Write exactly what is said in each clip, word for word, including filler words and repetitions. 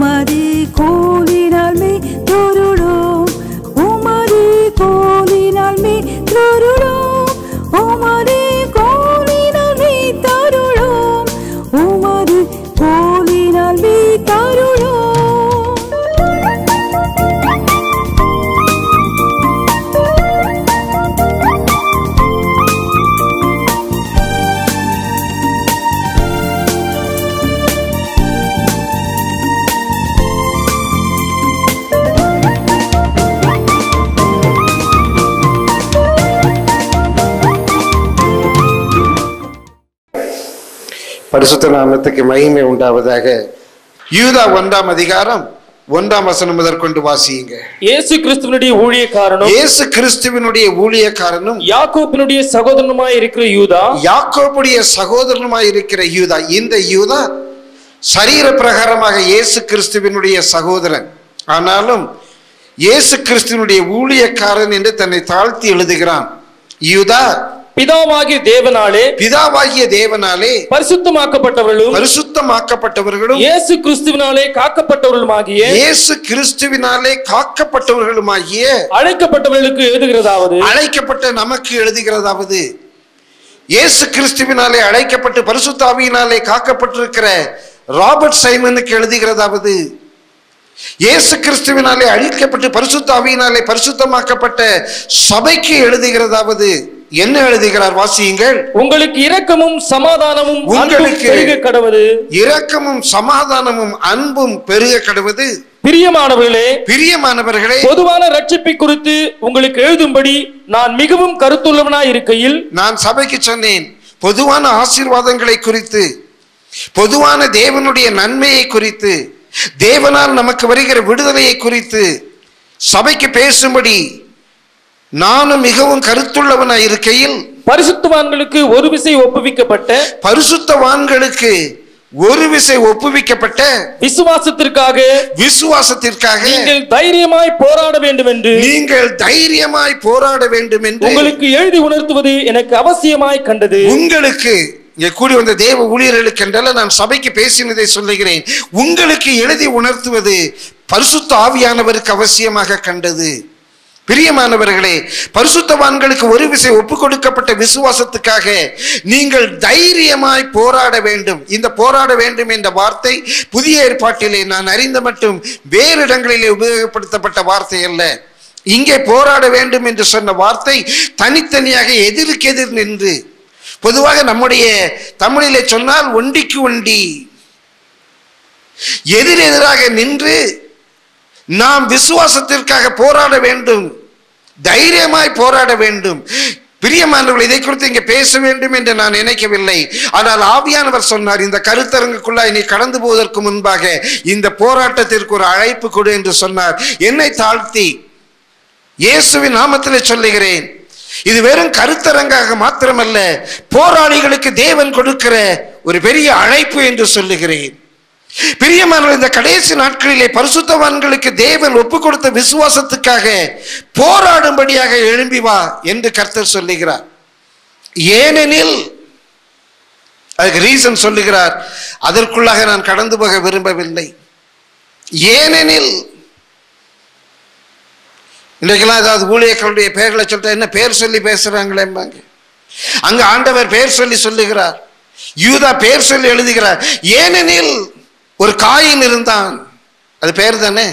உமது கோலினால் மே தொருளோம் உமது கோலினால் மே தொருளோம் உமது கோலினால் மே தருளோம் உமது கோலினால் மே தருளோம். பரிசுத்த நாமத்துக்கு மகிமை உண்டாவதாக. யூதா ஒன்றாம் அதிகாரம் ஒன்றாம் வசனம் முதற்கொண்டு வாசியுங்க. இயேசு கிறிஸ்துவினுடைய ஊழியக்காரனும் இயேசு கிறிஸ்துவினுடைய ஊழியக்காரனும் யாக்கோபினுடைய சகோதரனுமாய் இருக்கிற யூதா யாக்கோபுடைய சகோதரனுமாய் இருக்கிற யூதா. இந்த யூதா சரீர பிரகாரமாக இயேசு கிறிஸ்துவினுடைய சகோதரன், ஆனாலும் இயேசு கிறிஸ்துவினுடைய ஊழியக்காரன் என்று தன்னை தாழ்த்தி எழுதுகிறான். யூதா பிதாவாகிய தேவனாலே பிதாவாகிய தேவனாலே பரிசுத்தமாக்கப்பட்டவர்களும் பரிசுத்தமாக்கப்பட்டவர்களும் இயேசு கிறிஸ்துவினாலே காக்கப்பட்டவர்களுமாகிய இயேசு கிறிஸ்துவினாலே காக்கப்பட்டவர்களுமாகிய அழைக்கப்பட்டவர்களுக்கு எழுதுகிறதாவது அழைக்கப்பட்ட நமக்கு எழுதுகிறதாவது இயேசு கிறிஸ்துவினாலே அழைக்கப்பட்டு பரிசுத்த ஆவியினாலே காக்கப்பட்டிருக்கிற ராபர்ட் சைமனுக்கு எழுதுகிறதாவது இயேசு கிறிஸ்துவினாலே அழிக்கப்பட்டு பரிசுத்த ஆவியினாலே பரிசுத்தமாக்கப்பட்ட சபைக்கு எழுதுகிறதாவது என்ன எழுதுகிறார்? வாசியுங்கள். உங்களுக்கு இரக்கமும் சமாதானமும் உங்களுக்கு பெருக கடவது இரக்கமும் சமாதானமும் அன்பும் பெருக கடவது. பிரியமானவர்களே பிரியமானவர்களே பொதுவான ரட்சிப்பை குறித்து உங்களுக்கு எழுதும்படி நான் மிகவும் கருத்துள்ளவனாய் இருக்கையில் நான் சபைக்கு சொன்னேன், பொதுவான ஆசீர்வாதங்களை குறித்து, பொதுவான தேவனுடைய நன்மையை குறித்து, தேவனால் நமக்கு வருகிற விடுதலையை குறித்து சபைக்கு பேசும்படி நானும் மிகவும் கருத்துள்ளவனாய் இருக்கையில் பரிசுத்தவான்களுக்கு ஒரு விசை ஒப்புவிக்கப்பட்ட பரிசுத்தவான்களுக்கு ஒரு விசை ஒப்புவிக்கப்பட்ட விசுவாசத்திற்காக விசுவாசத்திற்காக நீங்கள் தைரியமாய் போராட வேண்டும் என்று நீங்கள் தைரியமாய் போராட வேண்டும் என்று உங்களுக்கு எழுதி உணர்த்துவது எனக்கு அவசியமாய் கண்டது. உங்களுக்கு இங்கே கூடி வந்த தேவ ஊழியர்களுக்கு என்றால நான் சபைக்கு பேசினதை சொல்லுகிறேன். உங்களுக்கு எழுதி உணர்த்துவது பரிசுத்த ஆவியானவருக்கு அவசியமாக கண்டது. பிரியமானவர்களே, பரிசுத்தவான்களுக்கு ஒரு விசை ஒப்பு கொடுக்கப்பட்ட விசுவாசத்துக்காக நீங்கள் தைரியமாய் போராட வேண்டும். இந்த போராட வேண்டும் என்ற வார்த்தை புதிய ஏற்பாட்டிலே நான் அறிந்த மட்டும் வேறு இடங்களிலே உபயோகப்படுத்தப்பட்ட வார்த்தை அல்ல. இங்கே போராட வேண்டும் என்று சொன்ன வார்த்தை தனித்தனியாக எதிருக்கு எதிர் நின்று, பொதுவாக நம்முடைய தமிழிலே சொன்னால் ஒண்டிக்கு ஒண்டி எதிர் எதிராக நின்று நாம் விசுவாசத்திற்காக போராட வேண்டும், தைரியமாய் போராட வேண்டும். பிரியமானவர்கள், இதை குறித்து இங்கே பேச வேண்டும் என்று நான் நினைக்கவில்லை. ஆனால் ஆவியானவர் சொன்னார், இந்த கருத்தரங்குக்குள்ளாய் நீ கடந்து போவதற்கு முன்பாக இந்த போராட்டத்திற்கு ஒரு அழைப்பு கொடு என்று சொன்னார். என்னை தாழ்த்தி இயேசுவின் நாமத்திலே சொல்லுகிறேன், இது வெறும் கருத்தரங்காக மாத்திரமல்ல, போராளிகளுக்கு தேவன் கொடுக்கிற ஒரு பெரிய அழைப்பு என்று சொல்லுகிறேன். பிரியமானவர்களே, இந்த கடைசி நாட்களிலே பரிசுத்தவான்களுக்கு தேவன் ஒப்பு கொடுத்த விசுவாசத்துக்காக போராடும்படியாக எழும்பி வா என்று கர்த்தர் சொல்லுகிறார். ஏனெனில் அதுக்கு ரீசன் சொல்லுகிறார், அதற்குள்ளாக நான் கடந்து போக விரும்பவில்லை. ஏனெனில் இன்றைக்கெல்லாம் ஏதாவது ஊழியர்களுடைய பெயர்களை சொல்லிட்டு என்ன பேர் சொல்லி பேசுறாங்களேம்பாங்க. அங்க ஆண்டவர் பேர் சொல்லி சொல்லுகிறார், யூதா பேர் சொல்லி எழுதுகிறார். ஏனெனில் ஒரு காயின் இருந்தான், அது பேர் தானே.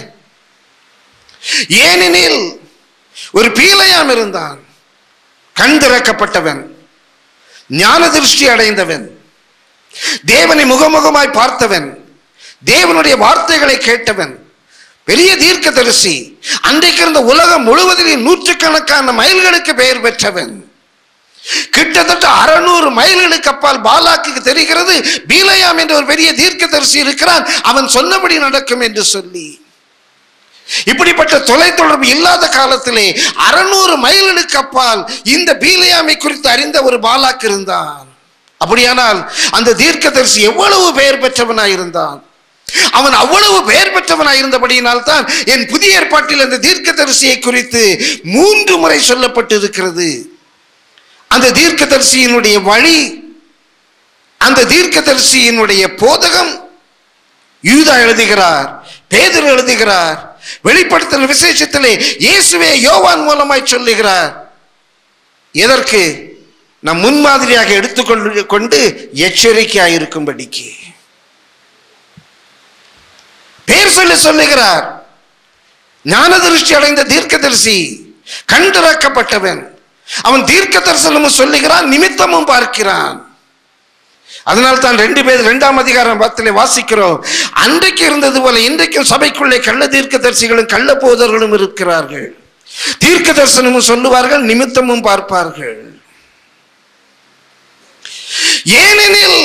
ஏனெனில் ஒரு பீலையாம் இருந்தான், கண் திறக்கப்பட்டவன், ஞான திருஷ்டி அடைந்தவன், தேவனை முகமுகமாய் பார்த்தவன், தேவனுடைய வார்த்தைகளை கேட்டவன், பெரிய தீர்க்கதரிசி, அன்றைக்கு இருந்த உலகம் முழுவதிலும் நூற்றுக்கணக்கான மைல்களுக்கு பெயர் பெற்றவன். கிட்டத்தட்ட அறுநூறு மைல்களுக்கு அப்பால் பாலாக்கு தெரிகிறது பீலையாம் என்ற ஒரு பெரிய தீர்க்கதரிசி இருக்கிறான், அவன் சொன்னபடி நடக்கும் என்று சொல்லி. இப்படிப்பட்ட தொலைத்தொடர்பு இல்லாத காலத்திலே அறுநூறு மைல்களுக்கு அப்பால் இந்த பீலையாமை குறித்து அறிந்த ஒரு பாலாக்கு இருந்தான். அப்படியானால் அந்த தீர்க்கதரிசி எவ்வளவு பெயர் பெற்றவனாயிருந்தான். அவன் அவ்வளவு பெயர் பெற்றவனாய் இருந்தபடியினால் தான் என் புதிய ஏற்பாட்டில் அந்த தீர்க்கதரிசியை குறித்து மூன்று முறை சொல்லப்பட்டிருக்கிறது. அந்த தீர்க்கதரிசியினுடைய வழி, அந்த தீர்க்கதரிசியினுடைய போதகம். யூதா எழுதுகிறார், பேதுரு எழுதுகிறார். வெளிப்படுத்தல் விசேஷத்திலே இயேசுவே யோவான் மூலமாய் சொல்லுகிறார். எதற்கு? நம் முன்மாதிரியாக எடுத்துக்கொண்டு கொண்டு எச்சரிக்கையாக இருக்கும்படிக்கு பேர் சொல்லி சொல்லுகிறார். ஞான திருஷ்டி அடைந்த தீர்க்கதரிசி, கண் திறக்கப்பட்டவன். அவன் தீர்க்க தரிசனமும் சொல்லுகிறான், நிமித்தமும் பார்க்கிறான். அதனால் தான் ரெண்டு பேர் இரண்டாம் அதிகாரம் பத்திலே வாசிக்கிறோம். அன்றைக்கு இருந்தது போல இன்றைக்கும் சபைக்குள்ளே கள்ள தீர்க்க தரிசிகளும் கள்ள போதர்களும் இருக்கிறார்கள். தீர்க்க தரிசனமும் சொல்லுவார்கள், நிமித்தமும் பார்ப்பார்கள். ஏனெனில்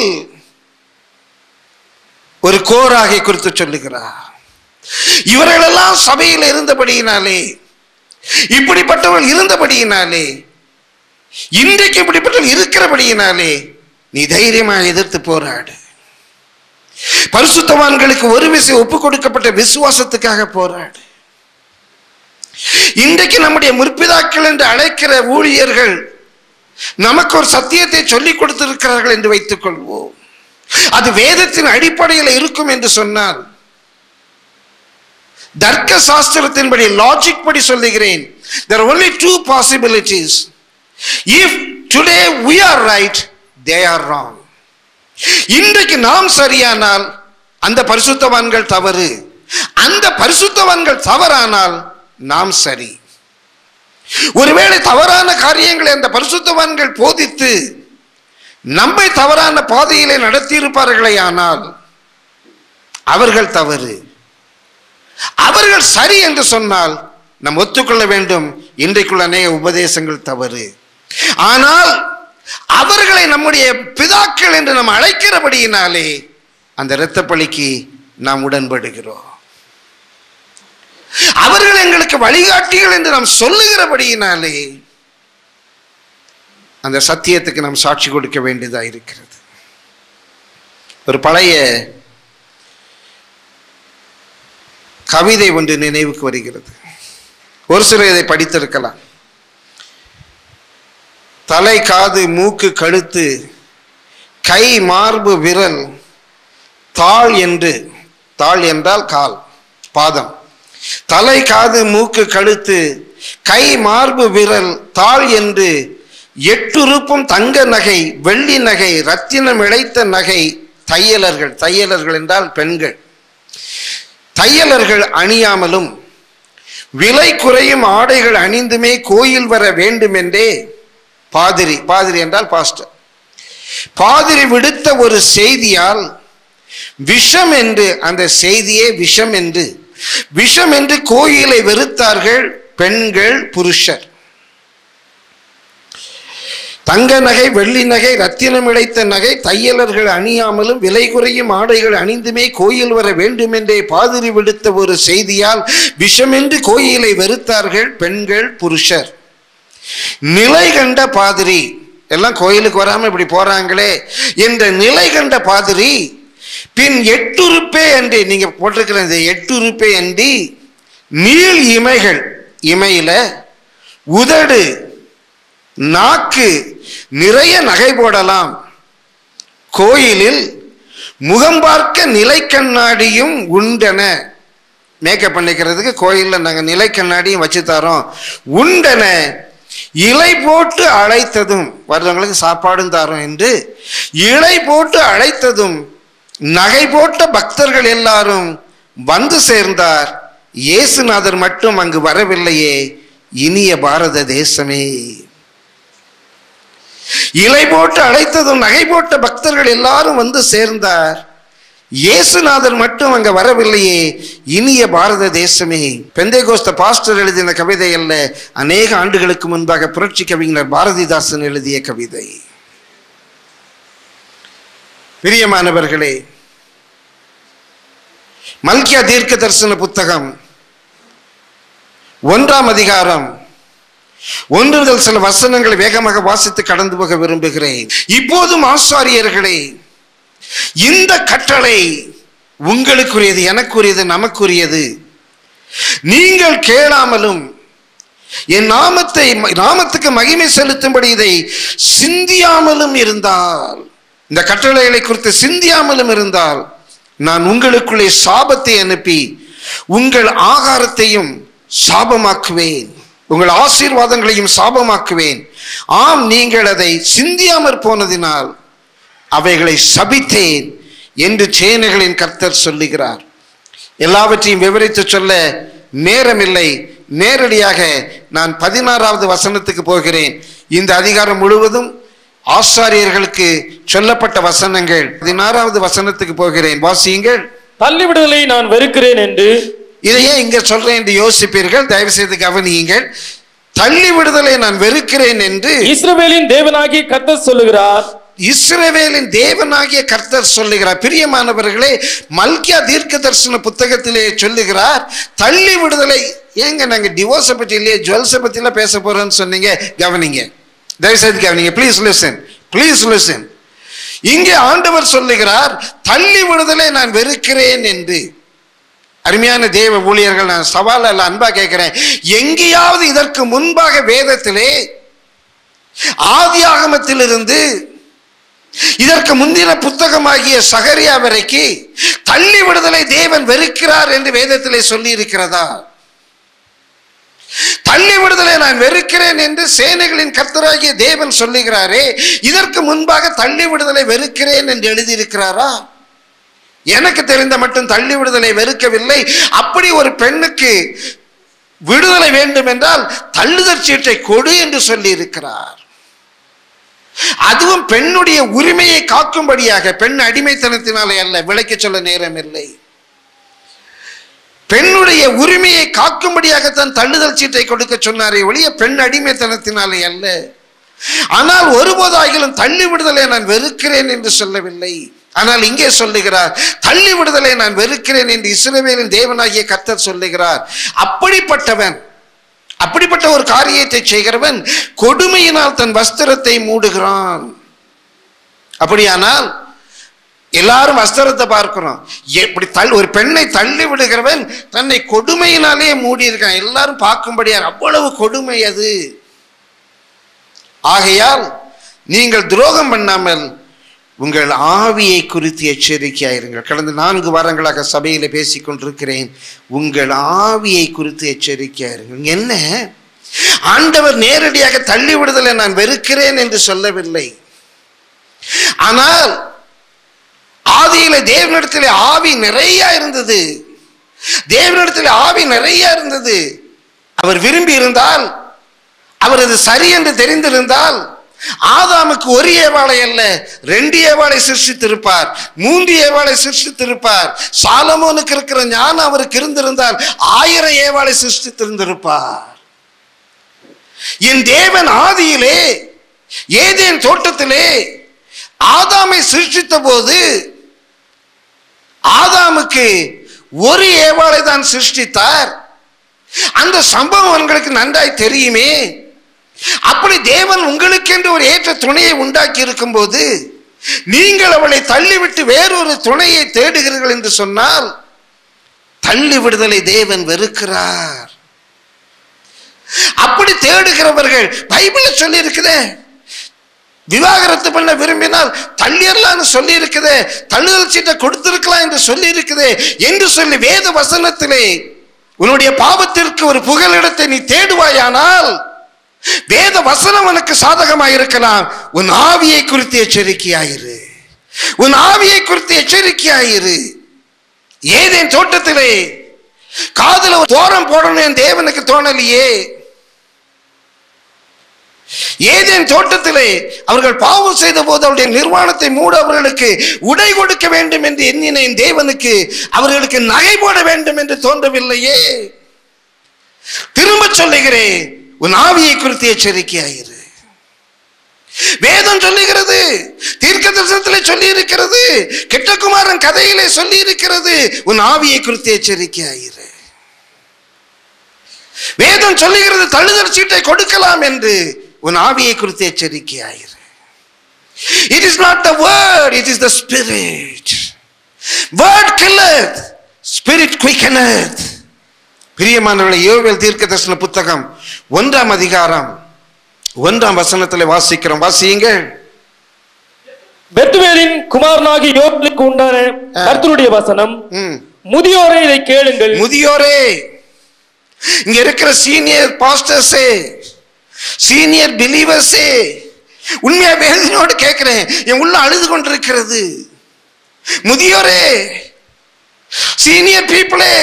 ஒரு கோராகை குறித்து சொல்லுகிறார். இவர்களெல்லாம் சபையில் இருந்தபடியினாலே, இப்படிப்பட்டவர்கள் இருந்தபடியினாலே, இன்றைக்கு இப்படிப்பட்டவர்கள் இருக்கிறபடியினாலே நீ தைரியமாக எதிர்த்து போராடு. பரிசுத்தவான்களுக்கு ஒரு விசை ஒப்பு கொடுக்கப்பட்ட விசுவாசத்துக்காக போராடு. இன்றைக்கு நம்முடைய முற்பிதாக்கள் என்று அழைக்கிற ஊழியர்கள் நமக்கு ஒரு சத்தியத்தை சொல்லிக் கொடுத்திருக்கிறார்கள் என்று வைத்துக் கொள்வோம். அது வேதத்தின் அடிப்படையில் இருக்கும் என்று சொன்னால், தர்க்க சாஸ்திரத்தின்படி, லாஜிக் படி சொல்லுகிறேன், there are only two possibilities. If today we are right, they are wrong. இன்றைக்கு நாம் சரியானால் அந்த பரிசுத்தவான்கள் தவறு, அந்த பரிசுத்தவான்கள் தவறானால் நாம் சரி. ஒருவேளை தவறான காரியங்களை அந்த பரிசுத்தவான்கள் போதித்து நம்மை தவறான பாதையிலே நடத்தி இருப்பார்களே, ஆனால் அவர்கள் தவறு. அவர்கள் சரி என்று சொன்னால் நாம் ஒத்துக்கொள்ள வேண்டும், இன்றைக்குள்ள அநேக உபதேசங்கள் தவறு. ஆனால் அவர்களை நம்முடைய பிதாக்கள் என்று நாம் அழைக்கிறபடியினாலே அந்த இரத்த பலிக்கு நாம் உடன்படுகிறோம். அவர்கள் எங்களுக்கு வழிகாட்டிகள் என்று நாம் சொல்லுகிறபடியினாலே அந்த சத்தியத்துக்கு நாம் சாட்சி கொடுக்க வேண்டியதாக இருக்கிறது. ஒரு பழைய கவிதை ஒன்று நினைவுக்கு வருகிறது. ஒரு சிலர் இதை படித்திருக்கலாம். தலை, காது, மூக்கு, கழுத்து, கை, மார்பு, விரல், தாள் என்று, தாள் என்றால் கால், பாதம். தலை, காது, மூக்கு, கழுத்து, கை, மார்பு, விரல், தாள் என்று எட்டுறுப்பும் தங்க நகை, வெள்ளி நகை, ரத்தினம் இழைத்த நகை தையலர்கள், தையலர்கள் என்றால் பெண்கள், தையலர்கள் அணியாமலும் விலை குறையும் ஆடைகள் அணிந்துமே கோயில் வர வேண்டும் என்றே பாதிரி, பாதிரி என்றால் பாஸ்டர், பாதிரி விடுத்த ஒரு செய்தியால் விஷம் என்று, அந்த செய்தியே விஷம் என்று, விஷம் என்று கோயிலை வெறுத்தார்கள் பெண்கள், புருஷர். தங்க நகை, வெள்ளி நகை, ரத்தினம் இழைத்த நகை தையலர்கள் அணியாமலும் விலை குறையும் ஆடைகள் அணிந்துமே கோயில் வர வேண்டும் என்றே பாதிரி விடுத்த ஒரு செய்தியால் விஷம் என்று கோயிலை வெறுத்தார்கள் பெண்கள், புருஷர். நிலை கண்ட பாதிரி, எல்லாம் கோயிலுக்கு வராம இப்படி போறாங்களே என்ற நிலை கண்ட பாதிரி பின் எட்டுறுப்பே அன்றி, நீங்க போட்டிருக்கிற இந்த எட்டுறுப்பே அன்றி நீள் இமைகள், இமையில உதடு, நாக்கு நிறைய நகை போடலாம், கோயிலில் முகம் பார்க்க நிலை கண்ணாடியும் உண்டன. மேக்கப் பண்ணிக்கிறதுக்கு கோயிலில் நாங்கள் நிலை கண்ணாடியும் வச்சு தரோம், உண்டன. இலை போட்டு அழைத்ததும், வர்றவங்களுக்கு சாப்பாடும் தரோம் என்று இலை போட்டு அழைத்ததும் நகை போட்ட பக்தர்கள் எல்லாரும் வந்து சேர்ந்தார். இயேசுநாதர் மட்டும் அங்கு வரவில்லையே, இனிய பாரத தேசமே. இலை போட்டு அழைத்ததும் நகை போட்ட பக்தர்கள் எல்லாரும் வந்து சேர்ந்தார், இயேசுநாதர் மட்டும் அங்க வரவில்லையே, இனிய பாரத தேசமே. பெந்தேகோஸ்த பாஸ்டர் எழுதின கவிதை அல்ல, அநேக ஆண்டுகளுக்கு முன்பாக புரட்சி கவிஞர் பாரதிதாசன் எழுதிய கவிதை. பிரியமானவர்களே, மல்கியா தீர்க்க தரிசன புத்தகம் ஒன்றாம் அதிகாரம் ஒன்று முதல் சில வசனங்களை வேகமாக வாசித்து கடந்து போக விரும்புகிறேன். இப்போதும் ஆசாரியர்களே, இந்த கட்டளை உங்களுக்குரியது, எனக்குரியது, நமக்குரியது. நீங்கள் கேளாமலும் என் நாமத்தை நாமத்துக்கு மகிமை செலுத்தும்படி இதை சிந்தியாமலும் இருந்தால், இந்த கட்டளைகளை குறித்து சிந்தியாமலும் இருந்தால், நான் உங்களுக்குள்ளே சாபத்தை அனுப்பி உங்கள் ஆகாரத்தையும் சாபமாக்குவேன், உங்கள் ஆசீர்வாதங்களையும் சாபமாக்குவேன். ஆம், நீங்கள் அதை சிந்தியாமற் போனதினால் அவைகளை சபித்தேன் என்று சேனைகளின் கர்த்தர் சொல்லுகிறார். எல்லாவற்றையும் விவரித்து சொல்ல நேரமில்லை. நேரடியாக நான் பதினாறாவது வசனத்துக்கு போகிறேன். இந்த அதிகாரம் முழுவதும் ஆசாரியர்களுக்கு சொல்லப்பட்ட வசனங்கள். பதினாறாவது வசனத்துக்கு போகிறேன், வாசியுங்கள். தள்ளிவிடுதலை நான் வெறுக்கிறேன் என்று. இதையே இங்க சொல்றேன் என்று யோசிப்பீர்கள், தயவு செய்து கவனியுங்கள். தள்ளி விடுதலை நான் வெறுக்கிறேன் என்று இஸ்ரவேலின் தேவனாகிய கர்த்தர் சொல்லுகிறார். இஸ்ரவேலின் தேவனாகிய கர்த்தர் சொல்லுகிறார். பிரியமானவர்களே, மல்கியா தீர்க்க தரிசன புத்தகத்திலே சொல்லுகிறார் தள்ளி விடுதலை. ஏங்க நாங்க டிவோர்ஸை பற்றி இல்லையே, ஜுவல்ஸை பத்தி எல்லாம் பேச போறோம்னு சொன்னீங்க. கவனிங்க, தயவுசெய்து கவனிங்க. Please listen, please listen. இங்கே ஆண்டவர் சொல்லுகிறார் தள்ளி விடுதலை நான் வெறுக்கிறேன் என்று. அருமையான தேவ ஊழியர்கள், நான் சவால் அல்ல, அன்பா கேட்கிறேன், எங்கேயாவது இதற்கு முன்பாக வேதத்திலே ஆதியாகமத்திலிருந்து இதற்கு முந்தின புத்தகமாகிய சகரியா வரைக்கும் தள்ளி விடுதலை தேவன் வெறுக்கிறார் என்று வேதத்திலே சொல்லி இருக்கிறதா? தள்ளி விடுதலை நான் வெறுக்கிறேன் என்று சேனைகளின் கர்த்தராகிய தேவன் சொல்லுகிறாரே, இதற்கு முன்பாக தள்ளி விடுதலை வெறுக்கிறேன் என்று எழுதியிருக்கிறாரா? எனக்கு தெரிந்த மட்டும் தள்ளி விடுதலை வெறுக்கவில்லை. அப்படி ஒரு பெண்ணுக்கு விடுதலை வேண்டும் என்றால் தள்ளுதற் சீட்டை கொடு என்று சொல்லி இருக்கிறார். அதுவும் பெண்ணுடைய உரிமையை காக்கும்படியாக, பெண் அடிமைத்தனத்தினாலே அல்ல, விளக்க சொல்ல நேரம் இல்லை. பெண்ணுடைய உரிமையை காக்கும்படியாகத்தான் தள்ளுதல் சீட்டை கொடுக்க சொன்னாரே ஒழிய பெண் அடிமைத்தனத்தினாலே அல்ல. ஆனால் ஒருபோதாகிலும் தள்ளி விடுதலை நான் வெறுக்கிறேன் என்று சொல்லவில்லை. ஆனால் இங்கே சொல்லுகிறார் தள்ளி விடுதலை நான் வெறுக்கிறேன் என்று இஸ்ரவேலின் தேவனாகிய கர்த்தர் சொல்லுகிறார். அப்படிப்பட்டவன், அப்படிப்பட்ட ஒரு காரியத்தை செய்கிறவன் கொடுமையினால் தன் வஸ்திரத்தை மூடுகிறான். அப்படியானால் எல்லாரும் வஸ்திரத்தை பார்க்கிறோம். எப்படி ஒரு பெண்ணை தள்ளி விடுகிறவன் தன்னை கொடுமையினாலே மூடி இருக்கான், எல்லாரும் பார்க்கும்படியா. அவ்வளவு கொடுமை அது. ஆகையால் நீங்கள் துரோகம் பண்ணாமல் உங்கள் ஆவியை குறித்து எச்சரிக்கையாயிருங்கள். கடந்த நான்கு வாரங்களாக சபையில பேசிக் கொண்டிருக்கிறேன். உங்கள் ஆவியை குறித்து எச்சரிக்கையாயிருங்கள். என்ன, ஆண்டவர் நேரடியாக தள்ளி விடுதலை நான் வெறுக்கிறேன் என்று சொல்லவில்லை. ஆனால் ஆதியில தேவனிடத்திலே ஆவி நிறைய இருந்தது. தேவனிடத்திலே ஆவி நிறைய இருந்தது. அவர் விரும்பி இருந்தால், அவர் அது சரி என்று தெரிந்திருந்தால் ஆதாமுக்கு ஒரு ஏவாளை அல்ல ரெண்டு ஏவாளை சிருஷ்டித்திருப்பார், மூன்று ஏவாளை சிருஷ்டித்திருப்பார். சாலமோனுக்கு இருக்கிற ஞானம் அவருக்கு இருந்திருந்தால் ஆயிரம் ஏவாளை சிருஷ்டித்திருந்திருப்பார். என் தேவன் ஆதியிலே ஏதேன் தோட்டத்திலே ஆதாமை சிருஷ்டித்த போது ஆதாமுக்கு ஒரு ஏவாளை தான் சிருஷ்டித்தார். அந்த சம்பவம் உங்களுக்கு நன்றாய் தெரியுமே. அப்படி தேவன் உங்களுக்கென்று ஒரு ஏற்ற துணையை உண்டாக்கி இருக்கும் போது நீங்கள் அவளை தள்ளிவிட்டு வேறொரு துணையை தேடுகிறீர்கள் என்று சொன்னால் தள்ளி விடுதலை தேவன் வெறுக்கிறார். அப்படி தேடுகிறவர்கள் பைபிள்ல சொல்லி இருக்குதே, விவாகரத்து பண்ண விரும்பினால் தள்ளியர்லான்னு சொல்லி இருக்குதே, தள்ளுதல் சீட்டை கொடுத்திருக்கலாம் என்று சொல்லி இருக்குதே என்று சொல்லி வேத வசனத்திலே உன்னுடைய பாவத்திற்கு ஒரு புகலிடத்தை நீ தேடுவாயானால் வேத வசனம் உனக்கு சாதகமாக இருக்கலாம். உன் ஆவியை குறித்து எச்சரிக்கையாயிரு, உன் ஆவியை குறித்து எச்சரிக்கையாயிரு. ஏதேன் தோட்டத்திலே காதுல தோரம் போடணும் தேவனுக்கு தோணலையே. ஏதேன் தோட்டத்திலே அவர்கள் பாவம் செய்த போது அவருடைய நிர்வாணத்தை மூட அவர்களுக்கு உடை கொடுக்க வேண்டும் என்று எண்ணின தேவனுக்கு அவர்களுக்கு நகை போட வேண்டும் என்று தோன்றவில்லையே. திரும்ப சொல்லுகிறேன், உன் ஆவியை குறித்து எச்சரிக்கையாயிரு. வேதம் சொல்லுகிறது, தீர்க்க தரிசனத்திலே சொல்லி இருக்கிறது, கெட்டகுமாரன் கதையிலே சொல்லி இருக்கிறது, உன் ஆவியை குறித்து எச்சரிக்கையாயிரு. வேதம் சொல்லுகிறது தள்ளுதல் சீட்டை கொடுக்கலாம் என்று, உன் ஆவியை குறித்து எச்சரிக்கையாயிரு. It is not the word, it is the spirit. Word killeth, spirit quickeneth. பிரியமானவர்களே, யோவேல் தீர்க்க தரிசன புத்தகம் ஒன்றாம் அதிகாரம் ஒன்றாம் வசனத்தில் வாசிக்கிறோம், வாசியுங்கள். பெத்துவேலின் குமாரனாகிய யோவேலுக்கு உண்டான கர்த்தருடைய வசனம், முதியோரே இதை கேளுங்கள். முதியோரே, இங்க இருக்கிற சீனியர் பாஸ்டர்ஸே, சீனியர் பிலீவர்ஸே, உண்மையா வேதனையோடு கேட்கிறேன், என் உள்ள அழுது கொண்டிருக்கிறது. முதியோரே, சீனியர் பீப்புளே,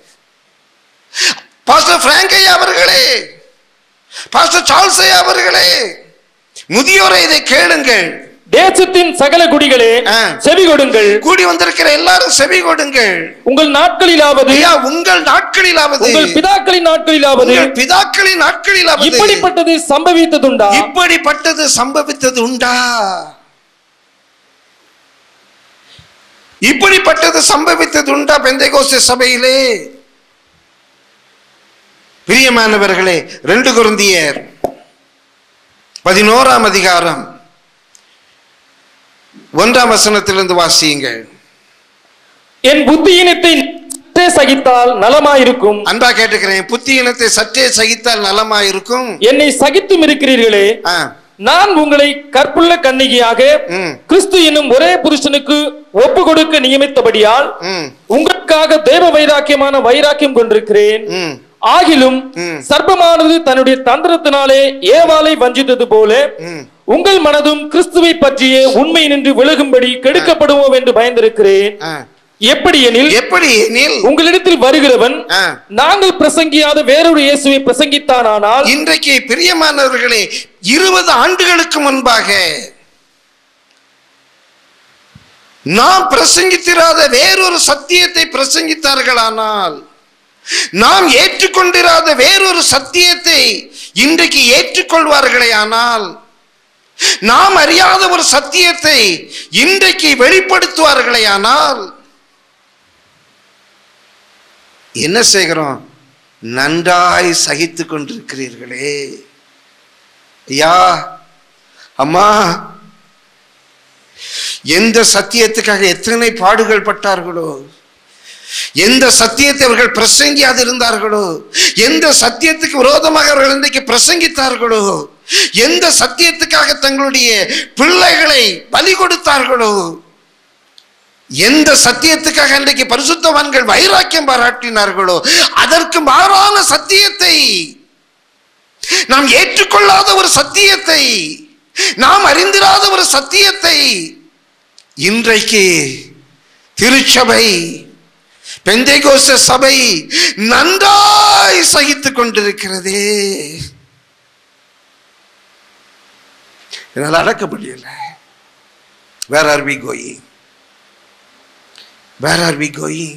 பாஸ்டர் பிராங்க் ஐயா அவர்களே, பாஸ்டர் சார்ல்ஸ் ஐயா அவர்களே, முதியோரே இதை கேளுங்கள். தேசத்தின் சகல குடிகளே செவி கொடுங்கள். கூடி வந்திருக்கிற எல்லாரும் செவி கொடுங்கள். உங்கள் நாட்களிலாவது, உங்கள் நாட்களிலாவது, உங்கள் பிதாக்களின் நாட்களிலாவது, பிதாக்களின் நாட்களிலாவது இப்படிப்பட்டது சம்பவித்ததுண்டா? இப்படிப்பட்டது சம்பவித்தது உண்டா? இப்படிப்பட்டது சம்பவித்தது உண்டா பெந்தேகோஸ்தே சபையிலே? பிரியமானவர்களே, ரெண்டு கொரிந்தியர் பதினோராம் அதிகாரம் ஒன்றாம் வசனத்திலிருந்து வாசியுங்கள். என் புத்தியினத்தை சற்றே சகித்தால் நலமாயிருக்கும். அன்பா கேட்டுக்கிறேன், புத்தியினத்தை சற்றே சகித்தால் நலமாயிருக்கும். என்னை சகித்தும் இருக்கிறீர்களே, நான் உங்களை கற்புள்ள கன்னிகையாக கிறிஸ்து என்னும் ஒரே புருஷனுக்கு ஒப்பு கொடுக்க நியமித்தபடியால் உங்களுக்காக தேவ வைராக்கியமான வைராக்கியம் கொண்டிருக்கிறேன். ஆகிலும் சர்ப்பமானது தன்னுடைய தந்திரத்தினாலே ஏவாளை வஞ்சித்தது போல உங்கள் மனதும் கிறிஸ்துவை பற்றிய உண்மை நின்று விலகும்படி கெடுக்கப்படுவோம் என்று பயந்திருக்கிறேன். எப்படி எனில் எப்படி எனில் உங்களிடத்தில் வருகிறவன் நாங்கள் பிரசங்கியாத வேறொரு இயேசுவை பிரசங்கித்தானால், இன்றைக்கு பிரியமானவர்களே, இருபது ஆண்டுகளுக்கு முன்பாக நாம் பிரசங்கித்திராத வேறொரு சத்தியத்தை பிரசங்கித்தார்களானால், நாம் ஏற்றுக்கொண்டிராத வேறொரு சத்தியத்தை இன்றைக்கு ஏற்றுக்கொள்வார்களே ஆனால், நாம் அறியாத ஒரு சத்தியத்தை இன்றைக்கு வெளிப்படுத்துவார்களே ஆனால், என்ன செய்கிறோம்? நன்றாய் சகித்து கொண்டிருக்கிறீர்களே. ஐயா, அம்மா, எந்த சத்தியத்துக்காக எத்தனை பாடுகள் பட்டார்களோ, எந்த சத்தியத்தை அவர்கள் பிரசங்கியாது இருந்தார்களோ, எந்த சத்தியத்துக்கு விரோதமாக அவர்கள் இன்றைக்கு பிரசங்கித்தார்களோ, எந்த சத்தியத்துக்காக தங்களுடைய பிள்ளைகளை பலி கொடுத்தார்களோ, எந்த சத்தியத்துக்காக இன்றைக்கு பரிசுத்தவான்கள் வைராக்கியம் பாராட்டினார்களோ, அதற்கு மாறான சத்தியத்தை, நாம் ஏற்றுக்கொள்ளாத ஒரு சத்தியத்தை, நாம் அறிந்திராத ஒரு சத்தியத்தை இன்றைக்கு திருச்சபை, பெந்தேகோஸ்தே சபை நன்றாய் சகித்துக் கொண்டிருக்கிறதே. என்னால் அடக்க முடியல. Where are we going? Where are we going?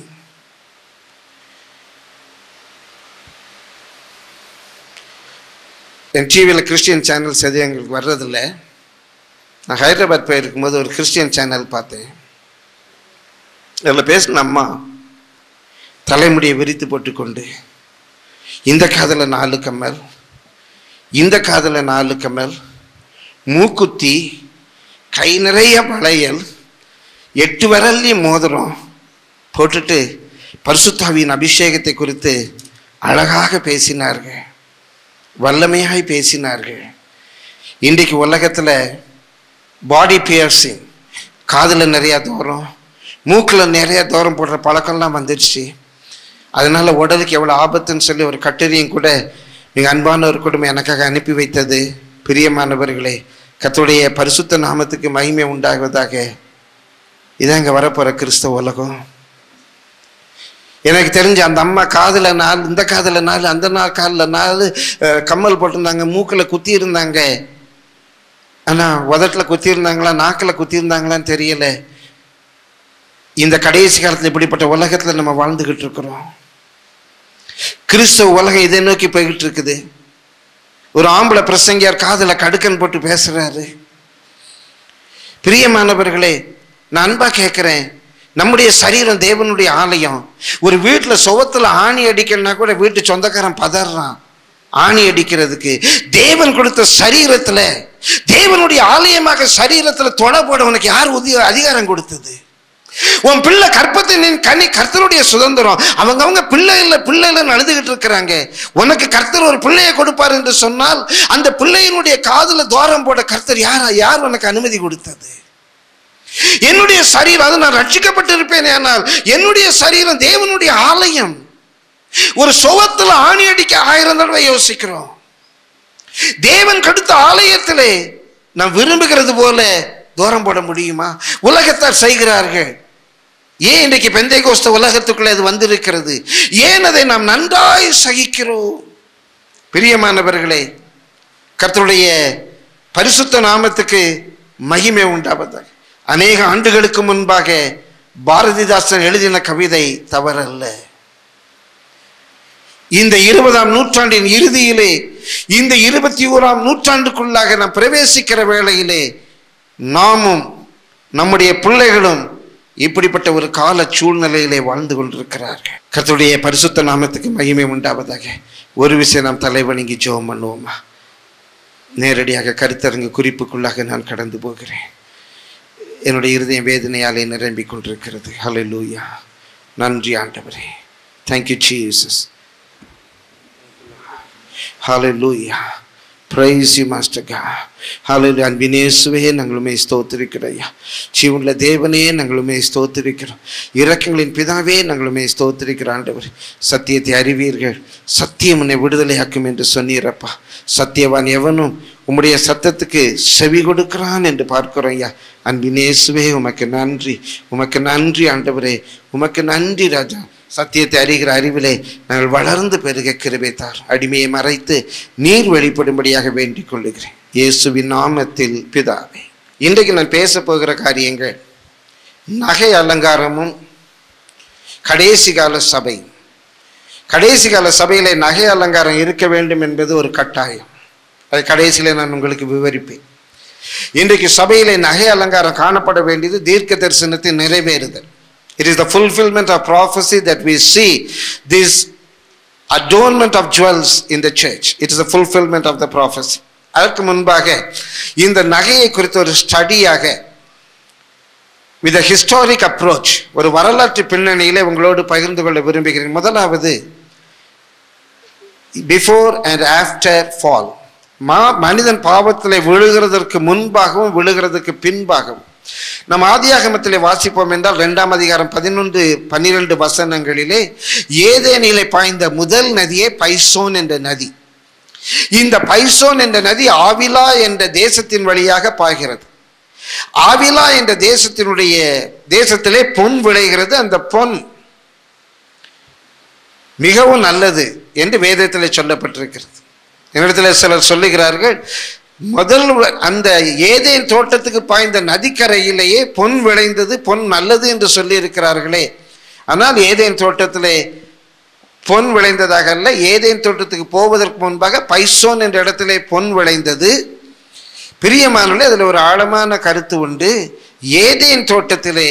என் டிவியில் கிறிஸ்டியன் சேனல்ஸ் எதுவும் எங்களுக்கு வர்றதில்லை. நான் ஹைதராபாத் போயிருக்கும்போது ஒரு கிறிஸ்டியன் சேனல் பார்த்தேன். அதில் பேசின அம்மா தலைமுடியை விரித்து போட்டுக்கொண்டு, இந்த காதில் நாலு கம்மல், இந்த காதில் நாலு கம்மல், மூக்குத்தி, கை நிறைய வளையல், எட்டு விரல்லையும் மோதிரம் போட்டுட்டு பரிசுத்தாவியின் அபிஷேகத்தை குறித்து அழகாக பேசினார்கள், வல்லமையாய் பேசினார்கள். இன்றைக்கு உலகத்தில் பாடி பியர்சிங், காதில் நிறையா தூரம், மூக்கில் நிறைய தூரம் போடுற பழக்கம்லாம் வந்துடுச்சு. அதனால உடலுக்கு எவ்வளோ ஆபத்துன்னு சொல்லி ஒரு கட்டுரையும் கூட நீங்கள் அன்பான ஒரு குடும்பம் எனக்காக அனுப்பி வைத்தது. பிரியமானவர்களே, கர்த்தருடைய பரிசுத்த நாமத்துக்கு மகிமை உண்டாகுவதாக. இதான் இங்கே வரப்போகிற கிறிஸ்தவ உலகம். எனக்கு தெரிஞ்ச அந்த அம்மா காதில் நாலு, இந்த காதில் நாலு, அந்த நாள் காலில் நாலு கம்மல் போட்டிருந்தாங்க, மூக்கில் குத்தி இருந்தாங்க. ஆனால் உதட்டில் குத்தி இருந்தாங்களா, நாக்கில் குத்தி இருந்தாங்களான்னு தெரியல. இந்த கடைசி காலத்தில் இப்படிப்பட்ட உலகத்தில் நம்ம வாழ்ந்துகிட்டு இருக்கிறோம். கிறிஸ்தவ உலகம் இதை நோக்கி போய்கிட்டு இருக்குது. ஒரு ஆம்பளை பிரசங்கியார் காதில் கடுக்கன் போட்டு பேசுறாரு. பிரியமானவர்களே, நான் அன்பா கேட்கிறேன், நம்முடைய சரீரம் தேவனுடைய ஆலயம். ஒரு வீட்டில் சுவத்தில் ஆணி அடிக்கணும்னா கூட வீட்டு சொந்தக்காரன் பதறான் ஆணி அடிக்கிறதுக்கு. தேவன் கொடுத்த சரீரத்தில், தேவனுடைய ஆலயமாக சரீரத்தில் தொட போட உனக்கு யார் உதவி அதிகாரம் கொடுத்தது? உன் பிள்ளை கற்பத்தை நின் கனி கர்த்தருடைய சுதந்திரம். அவங்க அவங்க பிள்ளை இல்லை பிள்ளை இல்லைன்னு அழுதுகிட்டு இருக்கிறாங்க. உனக்கு கர்த்தர் ஒரு பிள்ளையை கொடுப்பார் என்று சொன்னால் அந்த பிள்ளையினுடைய காதுல துவாரம் போட கர்த்தர் யார் யார் உனக்கு அனுமதி கொடுத்தது? என்னுடைய சரீரம், அது நான் ரட்சிக்கப்பட்டிருப்பேனே, ஆனால் என்னுடைய சரீரம் தேவனுடைய ஆலயம். ஒரு சுவத்துல ஆணி அடிக்க ஆயிரம் தடவை யோசிக்கிறோம். தேவன் கொடுத்த ஆலயத்திலே நாம் விரும்புகிறது போல தூரம் போட முடியுமா? உலகத்தார் செய்கிறார்கள். ஏன் இன்றைக்கு பெந்தைகோஸ்த உலகத்துக்குள்ளே அது வந்திருக்கிறது? ஏன் அதை நாம் நன்றாய் சகிக்கிறோம்? பிரியமானவர்களே, கர்த்தருடைய பரிசுத்த நாமத்துக்கு மகிமை உண்டாவதாக. அநேக ஆண்டுகளுக்கு முன்பாக பாரதிதாசன் எழுதின கவிதை தவறல்ல. இந்த இருபதாம் நூற்றாண்டின் இறுதியிலே, இந்த இருபத்தி ஓராம் நூற்றாண்டுக்குள்ளாக நாம் பிரவேசிக்கிற வேளையிலே நாமும் நம்முடைய பிள்ளைகளும் இப்படிப்பட்ட ஒரு கால சூழ்நிலையிலே வாழ்ந்து கொண்டிருக்கிறார்கள். கர்த்தருடைய பரிசுத்த நாமத்துக்கு மகிமை உண்டாவதாக. ஒரு விஷயம் நாம் தலைவணங்கி ஜெபம் பண்ணுவோமா? நேரடியாக கருத்தரங்கு குறிப்புக்குள்ளாக நான் கடந்து போகிறேன். என்னுடைய இருதயம் வேதனையாலே நிரம்பிக் கொண்டிருக்கிறது. ஹல்லேலூயா. நன்றி ஆண்டவரே. Thank you Jesus. Hallelujah. Praise you Master God. Hallelujah. அன்பினேசுவே நாங்களுமே ஸ்தோத்திரிக்கிறோம். ஜீவனுள்ள தேவனே நாங்களுமே ஸ்தோத்திரிக்கிறோம். இரக்கங்களின் பிதாவே நாங்களுமே ஸ்தோத்திரிக்கிறோம். ஆண்டவர், சத்தியத்தை அறிவீர்கள், சத்தியம் உன்னை விடுதலையாக்கும் என்று சொன்னீரப்பா. சத்தியவான் எவனும் உம்முடைய சத்தத்துக்கு செவி கொடுக்கிறான் என்று பார்க்கிறோம் ஐயா. அன்பினேசுவே உமக்கு நன்றி, உமக்கு நன்றி ஆண்டவரே, உமக்கு நன்றி ராஜா. சத்தியத்தை அறிகிற அறிவிலே நாங்கள் வளர்ந்து பெருக கிருபை தார். அடிமையை மறைத்து நீர் வெளிப்படும்படியாக வேண்டிக் கொள்ளுகிறேன் இயேசுவின் நாமத்தில் பிதாவே. இன்றைக்கு நான் பேச போகிற காரியங்கள் நகை அலங்காரமும் கடைசி கால சபை. கடைசி கால சபையிலே நகை அலங்காரம் இருக்க வேண்டும் என்பது ஒரு கட்டாயம். அது கடைசியிலே நான் உங்களுக்கு விவரிப்பேன். இன்றைக்கு சபையிலே நகை அலங்காரம் காணப்பட வேண்டியது தீர்க்க தரிசனத்தை நிறைவேறுதல். It is the fulfillment of prophecy that we see this adornment of jewels in the church. It is the fulfillment of the prophecy. அதற்கு முன்பாக இந்த நகையை குறித்த ஒரு ஸ்டடியாக with a historic approach, ஒரு வரலாற்று பின்னணியிலே உங்களோடு பகிர்ந்து கொள்ள விரும்புகிறேன். முதலாவது, before and after fall. மனிதன் பாவத்திலே விழுகிறதற்கு முன்பாகவும் விழுகிறதுக்கு பின்பாகவும். நம் ஆதியாகமத்திலே வாசிப்போம் என்றால் இரண்டாம் அதிகாரம் பதினொன்று பன்னிரண்டு வசனங்களிலே ஏதேனிலே பாய்ந்த முதல் நதியே பைசோன் என்ற நதி. இந்த பைசோன் என்ற நதி ஆவிலா என்ற தேசத்தின் வழியாக பாய்கிறது. ஆவிலா என்ற தேசத்தினுடைய தேசத்திலே பொன் விளைகிறது. அந்த பொன் மிகவும் நல்லது என்று வேதத்திலே சொல்லப்பட்டிருக்கிறது. என்னிடத்தில் சிலர் சொல்லுகிறார்கள், முதல் அந்த ஏதேன் தோட்டத்துக்கு பாய்ந்த நதிக்கரையிலேயே பொன் விளைந்தது, பொன் நல்லது என்று சொல்லி இருக்கிறார்களே. ஆனால் ஏதேன் தோட்டத்திலே பொன் விளைந்ததாக அல்ல. ஏதேன் தோட்டத்துக்கு போவதற்கு முன்பாக பைசோன் என்ற இடத்திலே பொன் விளைந்தது. பிரியமானவர்களே, அதில் ஒரு ஆழமான கருத்து உண்டு. ஏதேன் தோட்டத்திலே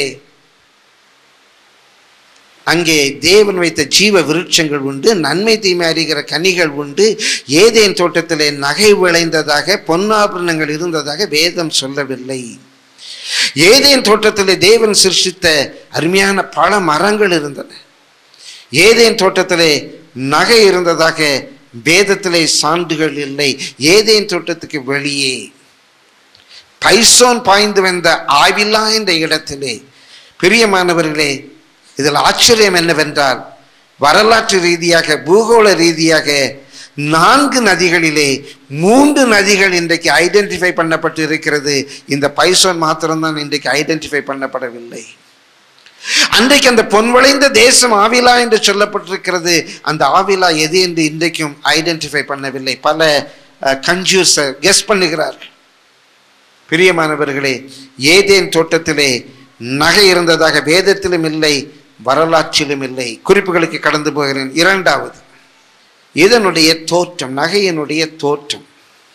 அங்கே தேவன் வைத்த ஜீவ விருட்சங்கள் உண்டு, நன்மை தீமை அறிகிற கனிகள் உண்டு. ஏதேன் தோட்டத்திலே நகை விளைந்ததாக, பொன்னாபரணங்கள் இருந்ததாக வேதம் சொல்லவில்லை. ஏதேன் தோட்டத்திலே தேவன் சிருஷ்டித்த அருமையான பல மரங்கள் இருந்தன. ஏதேன் தோட்டத்திலே நகை இருந்ததாக வேதத்திலே சான்றுகள் இல்லை. ஏதேன் தோட்டத்துக்கு வெளியே பைசோன் பாய்ந்து வந்த ஆவிலா என்ற இடத்திலே, பிரியமானவர்களே, இதில் ஆச்சரியம் என்னவென்றால், வரலாற்று ரீதியாக பூகோள ரீதியாக நான்கு நதிகளிலே மூன்று நதிகள் இன்றைக்கு ஐடென்டிஃபை பண்ணப்பட்டு இருக்கிறது. இந்த பைசோன் மாத்திரம்தான் இன்றைக்கு ஐடென்டிஃபை பண்ணப்படவில்லை. அன்றைக்கு அந்த பொன் விளைந்த தேசம் ஆவிலா என்று சொல்லப்பட்டிருக்கிறது. அந்த ஆவிலா எது என்று இன்றைக்கும் ஐடென்டிஃபை பண்ணவில்லை. பல கன்ஜூஸ் கெஸ் பண்ணுகிறார்கள். பிரியமானவர்களே, ஏதேன் தோட்டத்திலே நகை இருந்ததாக வேதத்திலும் இல்லை, வரலாற்றிலும் இல்லை. குறிப்புகளுக்கு கடந்து போகிறேன். இரண்டாவது, இதனுடைய தோற்றம், நகையினுடைய தோற்றம்.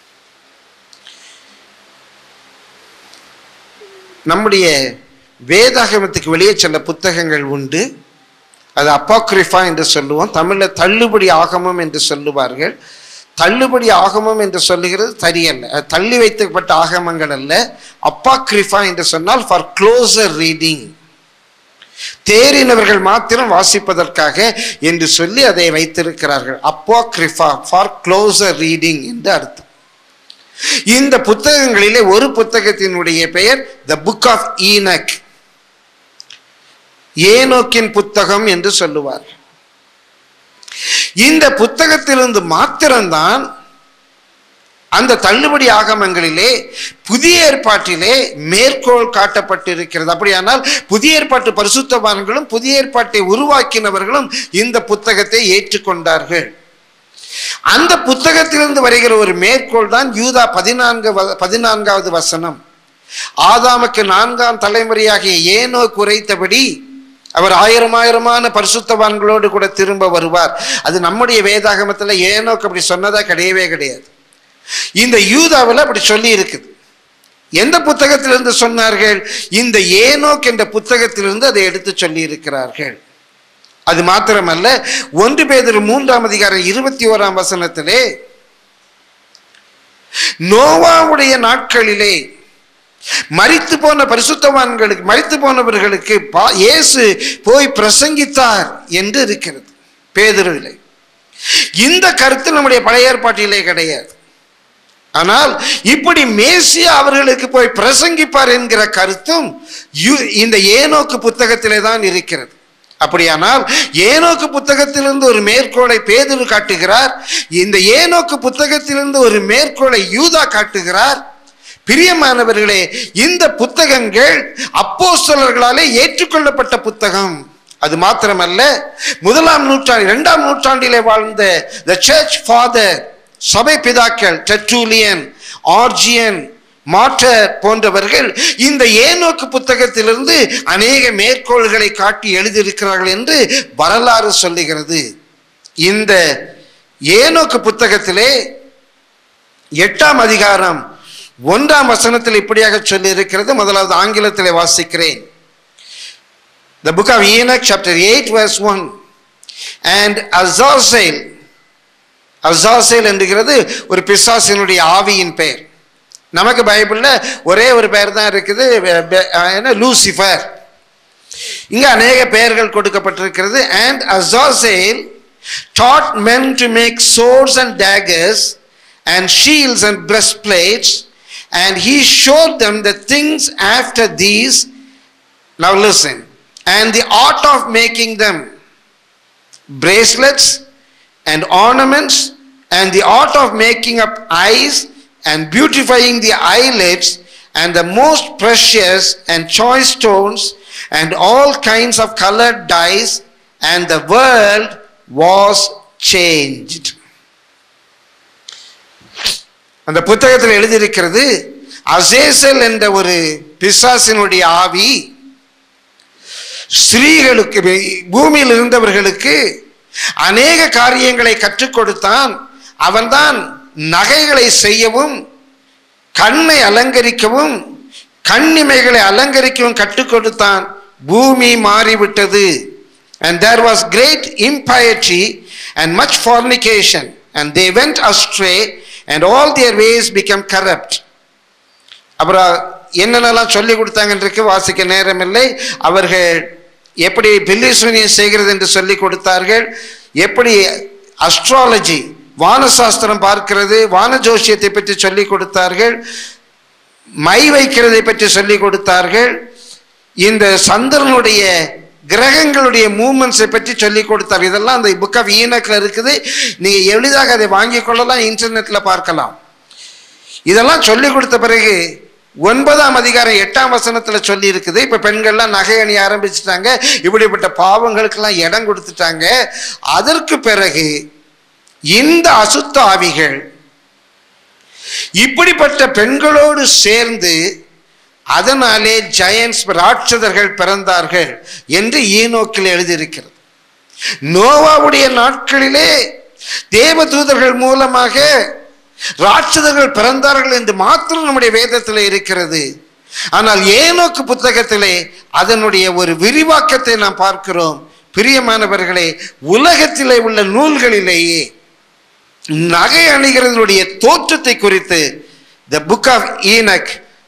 நம்முடைய வேதாகமத்துக்கு வெளியே சில புத்தகங்கள் உண்டு. அது அப்பாக்ரிஃபா என்று சொல்லுவோம். தமிழில் தள்ளுபடி ஆகமம் என்று சொல்லுவார்கள். தள்ளுபடி ஆகமம் என்று சொல்லுகிறது சரியல்ல, தள்ளி வைக்கப்பட்ட ஆகமங்கள் அல்ல. அப்பாக்ரிஃபா என்று சொன்னால் ஃபார் க்ளோசர் ரீடிங், தேறினவர்கள் மாத்திரம் வாசிப்பதற்காக என்று சொல்லி அதை வைத்திருக்கிறார்கள். அப்பாக்ரிஃபா ஃபார் க்ளோசர் ரீடிங் என்று அர்த்தம். இந்த புத்தகங்களிலே ஒரு புத்தகத்தினுடைய பெயர் த புக் ஆஃப் ஈனக், ஏனோக்கின் புத்தகம் என்று சொல்லுவார். இந்த புத்தகத்திலிருந்து மாத்திரம்தான் அந்த தள்ளுபடி ஆகமங்களிலே புதிய ஏற்பாட்டிலே மேற்கோள் காட்டப்பட்டிருக்கிறது. அப்படியானால் புதிய ஏற்பாட்டு பரிசுத்தவான்களும் புதிய ஏற்பாட்டை உருவாக்கினவர்களும் இந்த புத்தகத்தை ஏற்றுக்கொண்டார்கள். அந்த புத்தகத்திலிருந்து வருகிற ஒரு மேற்கோள் தான் யூதா பதினான்கு பதினான்காவது வசனம். ஆதாமுக்கு நான்காம் தலைமுறையாகிய ஏனோக்கு உரைத்தபடி அவர் ஆயிரம் ஆயிரமான பரிசுத்தவான்களோடு கூட திரும்ப வருவார். அது நம்முடைய வேதாகமத்தில் ஏனோக்கு அப்படி சொன்னதா கிடையவே கிடையாது. இந்த யூதாவில் அப்படி சொல்லி இருக்குது. எந்த புத்தகத்திலிருந்து சொன்னார்கள்? இந்த ஏனோக் என்ற புத்தகத்திலிருந்து அதை எடுத்து சொல்லி இருக்கிறார்கள். அது மாத்திரமல்ல, ஒன்று பேதுரு மூன்றாம் அதிகாரம் இருபத்தி ஓராம் வசனத்திலே நோவாவுடைய நாட்களிலே மரித்து போன பரிசுத்தவான்களுக்கு மரித்து போனவர்களுக்கு இயேசு போய் பிரசங்கித்தார் என்று இருக்கிறது பேதுருவிலே. இந்த கருத்து நம்முடைய பழைய ஏற்பாட்டிலே கிடையாது. ஆனால் இப்படி மேசியா அவர்களுக்கு போய் பிரசங்கிப்பார் என்கிற கருத்தும் இந்த ஏனோக்கு புத்தகத்திலே தான் இருக்கிறது. அப்படியானால் ஏனோக்கு புத்தகத்திலிருந்து ஒரு மேற்கோளை பேதுரு காட்டுகிறார், இந்த ஏனோக்கு புத்தகத்திலிருந்து ஒரு மேற்கோளை யூதா காட்டுகிறார். பிரியமானவர்களே, இந்த புத்தகங்கள் அப்போஸ்தலர்களாலே ஏற்றுக்கொள்ளப்பட்ட புத்தகம். அது மாத்திரமல்ல, முதலாம் நூற்றாண்டு இரண்டாம் நூற்றாண்டிலே வாழ்ந்த த சர்ச் ஃபாதர், சபை பிதாக்கள் டெர்ட்டுலியன், ஆர்ஜியன், மார்டர் போன்றவர்கள் இந்த ஏனோக்கு புத்தகத்திலிருந்து அநேக மேற்கோள்களை காட்டி எழுதியிருக்கிறார்கள் என்று வரலாறு சொல்லுகிறது. இந்த ஏனோக்கு புத்தகத்திலே எட்டாம் அதிகாரம் ஒன்றாம் வசனத்தில் இப்படியாக சொல்லி இருக்கிறது. முதலாவது ஆங்கிலத்திலே வாசிக்கிறேன். The book of Enoch, chapter eight, verse one. And Azazel, Azazel என்கிறது ஒரு பிசாசினுடைய ஆவியின் பெயர். நமக்கு பைபிள்ல ஒரே ஒரு பெயர் தான் இருக்குது, லூசிஃபர். இங்க அநேக பெயர்கள் கொடுக்கப்பட்டிருக்கிறது. And Azazel taught men to make swords and daggers and shields and breastplates, and he showed them the things after these. Now listen. And the art of making them bracelets and ornaments, and the art of making up eyes and beautifying the eyelids, and the most precious and choice stones, and all kinds of colored dyes, and the world was changed. அந்த புத்தகத்தில் எழுதியிருக்கிறது, அசேசல் என்ற ஒரு பிசாசினுடைய ஆவி ஸ்திரீகளுக்கு, பூமியில் இருந்தவர்களுக்கு அநேக காரியங்களை கற்றுக் கொடுத்தான். அவன்தான் நகைகளை செய்யவும், கண்ணை அலங்கரிக்கவும், கண்ணிமைகளை அலங்கரிக்கவும் கற்றுக் கொடுத்தான். பூமி மாறிவிட்டது. And there was great impiety and much fornication, and they went astray, and all their ways became corrupt. அப்புறம் என்னென்னலாம் சொல்லி கொடுத்தாங்கன்றைக்கு வாசிக்க நேரம் இல்லை. அவர்கள் எப்படி பில்லிசூனியம் செய்கிறது என்று சொல்லி கொடுத்தார்கள், எப்படி அஸ்ட்ராலஜி வானசாஸ்திரம் பார்க்கிறது, வான ஜோசியத்தை பற்றி சொல்லி கொடுத்தார்கள், மை வைக்கிறதை பற்றி சொல்லி கொடுத்தார்கள், இந்த சந்திரனுடைய கிரகங்களுடைய மூமெண்ட்ஸை பற்றி சொல்லி கொடுத்தார். இதெல்லாம் அந்த புக் ஆஃப் ஈனக்ல இருக்குது. நீங்க எளிதாக அதை வாங்கிக் கொள்ளலாம், இன்டர்நெட்ல பார்க்கலாம். இதெல்லாம் சொல்லி கொடுத்த பிறகு ஒன்பதாம் அதிகாரம் எட்டாம் வசனத்துல சொல்லி இருக்குது, இப்ப பெண்கள்லாம் நகை அணிய ஆரம்பிச்சுட்டாங்க, இப்படிப்பட்ட பாவங்களுக்கெல்லாம் இடம் கொடுத்துட்டாங்க. அதற்கு பிறகு இந்த அசுத்த ஆவிகள் இப்படிப்பட்ட பெண்களோடு சேர்ந்து அதனாலே ஜெயன்ஸ், ராட்சதர்கள் பிறந்தார்கள் என்று ஈனோக்கில் எழுதியிருக்கிறது. நோவாவுடைய நாட்களிலே தேவதூதர்கள் மூலமாக ராட்சதர்கள் பிறந்தார்கள் என்று மாத்திரம் நம்முடைய வேதத்தில் இருக்கிறது. ஆனால் ஏனோக்கு புத்தகத்திலே அதனுடைய ஒரு விரிவாக்கத்தை நாம் பார்க்கிறோம். பிரியமானவர்களே, உலகத்திலே உள்ள நூல்களிலேயே நகை அணிகிறதனுடைய தோற்றத்தை குறித்து த புக் ஆஃப் ஈனக்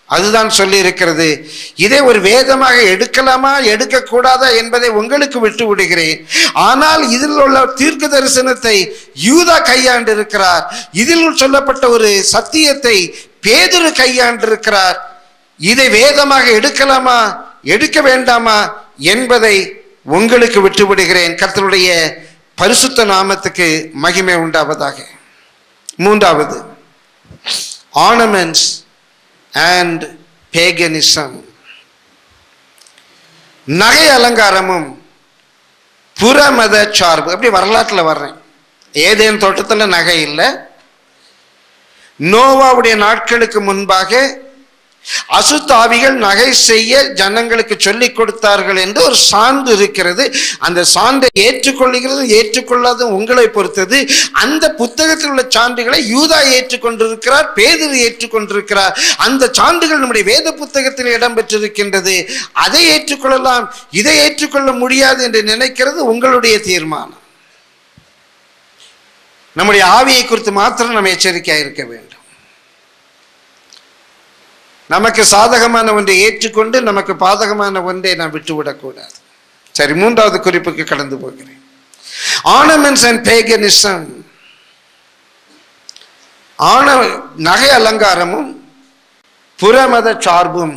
அதுதான் சொல்லி இருக்கிறது. இதை ஒரு வேதமாக எடுக்கலாமா எடுக்கக்கூடாதா என்பதை உங்களுக்கு விட்டு விடுகிறேன். ஆனால் இதில் உள்ள தீர்க்க தரிசனத்தை யூதா கையாண்டு இருக்கிறார். இதில் சொல்லப்பட்ட ஒரு சத்தியத்தை பேதுரு கையாண்டு இருக்கிறார். இதை வேதமாக எடுக்கலாமா எடுக்க வேண்டாமா என்பதை உங்களுக்கு விட்டு விடுகிறேன். கர்த்தருடைய பரிசுத்த நாமத்துக்கு மகிமை உண்டாவதாக. மூன்றாவது, ஆர்னமெண்ட்ஸ் அண்ட் பேகனிசம். நகை அலங்காரமும் புறமத சார்பு. அப்படி வரலாற்றில் வர்றேன். ஏதேன் தோட்டத்தில் நகை இல்லை. நோவாவுடைய நாட்களுக்கு முன்பாக அசுத்தாவிகள் நகை செய்ய ஜனங்களுக்கு சொல்லிக் கொடுத்தார்கள் என்று ஒரு சான்று இருக்கிறது. அந்த சான்றை ஏற்றுக்கொள்கிறது ஏற்றுக்கொள்ளாத உங்களை பொறுத்தது. அந்த புத்தகத்தில் உள்ள சான்றுகளை யூதா ஏற்றுக்கொண்டிருக்கிறார், பேதுரு ஏற்றுக்கொண்டிருக்கிறார். அந்த சான்றுகள் நம்முடைய வேத புத்தகத்தில் இடம்பெற்றிருக்கின்றது. அதை ஏற்றுக்கொள்ளலாம், இதை ஏற்றுக்கொள்ள முடியாது என்று நினைக்கிறது உங்களுடைய தீர்மானம். நம்முடைய ஆவியை குறித்து மாத்திரம் நம்ம எச்சரிக்கையாக இருக்க வேண்டும். நமக்கு சாதகமான ஒன்றை ஏற்றுக்கொண்டு நமக்கு பாதகமான ஒன்றை நான் விட்டுவிடக்கூடாது. சரி, மூன்றாவது குறிப்புக்கு கடந்து போகிறேன். Ornaments and paganism. ஆன நகை அலங்காரமும் புறமத சார்பும்.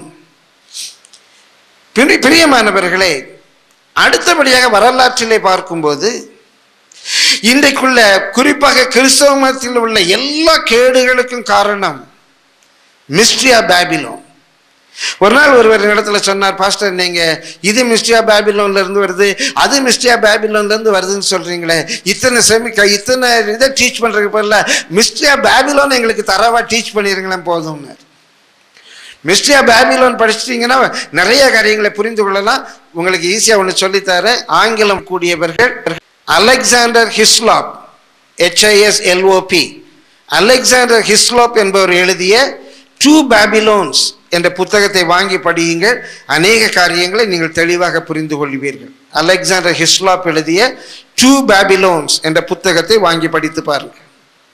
பிரியமானவர்களே, அடுத்தபடியாக வரலாற்றிலே பார்க்கும்போது இன்றைக்குள்ள குறிப்பாக கிறிஸ்தவ மதத்தில் உள்ள எல்லா கேடுகளுக்கும் காரணம் மிஸ்ட்ரி ஆஃப் பாபிலோன். ஒரு நாள் ஒருவர் இடத்துல சொன்னார், பாஸ்டர் நீங்க இது மிஸ்ட்ரி ஆஃப் பாபிலோன்ல இருந்து வருது, அது மிஸ்ட்ரி ஆஃப் பாபிலோன்ல இருந்து வருதுன்னு சொல்றீங்களே, இத்தனை செமிக்க இத்தனை இதை டீச் பண்றதுக்கு பதிலா மிஸ்ட்ரி ஆஃப் பாபிலோன் எங்களுக்கு தரவா டீச் பண்ணிருங்களேன் போதும்னு. மிஸ்ட்ரி ஆஃப் பாபிலோன் படிச்சிட்டீங்கன்னா நிறைய காரியங்களை புரிந்து கொள்ளலாம். உங்களுக்கு ஈஸியா ஒன்று சொல்லித்தர. ஆங்கிலம் கூடியவர்கள் Alexander Hislop, H I S L O P, Alexander Hislop என்பவர் எழுதிய டூ பாபிலோன்ஸ் என்ற புத்தகத்தை வாங்கி படியுங்கள். அநேக காரியங்களை நீங்கள் தெளிவாக புரிந்து கொள்வீர்கள். அலெக்சாண்டர் ஹிஸ்லாப் எழுதிய டூ பாபிலோன்ஸ் என்ற புத்தகத்தை வாங்கி படித்து பாருங்கள்.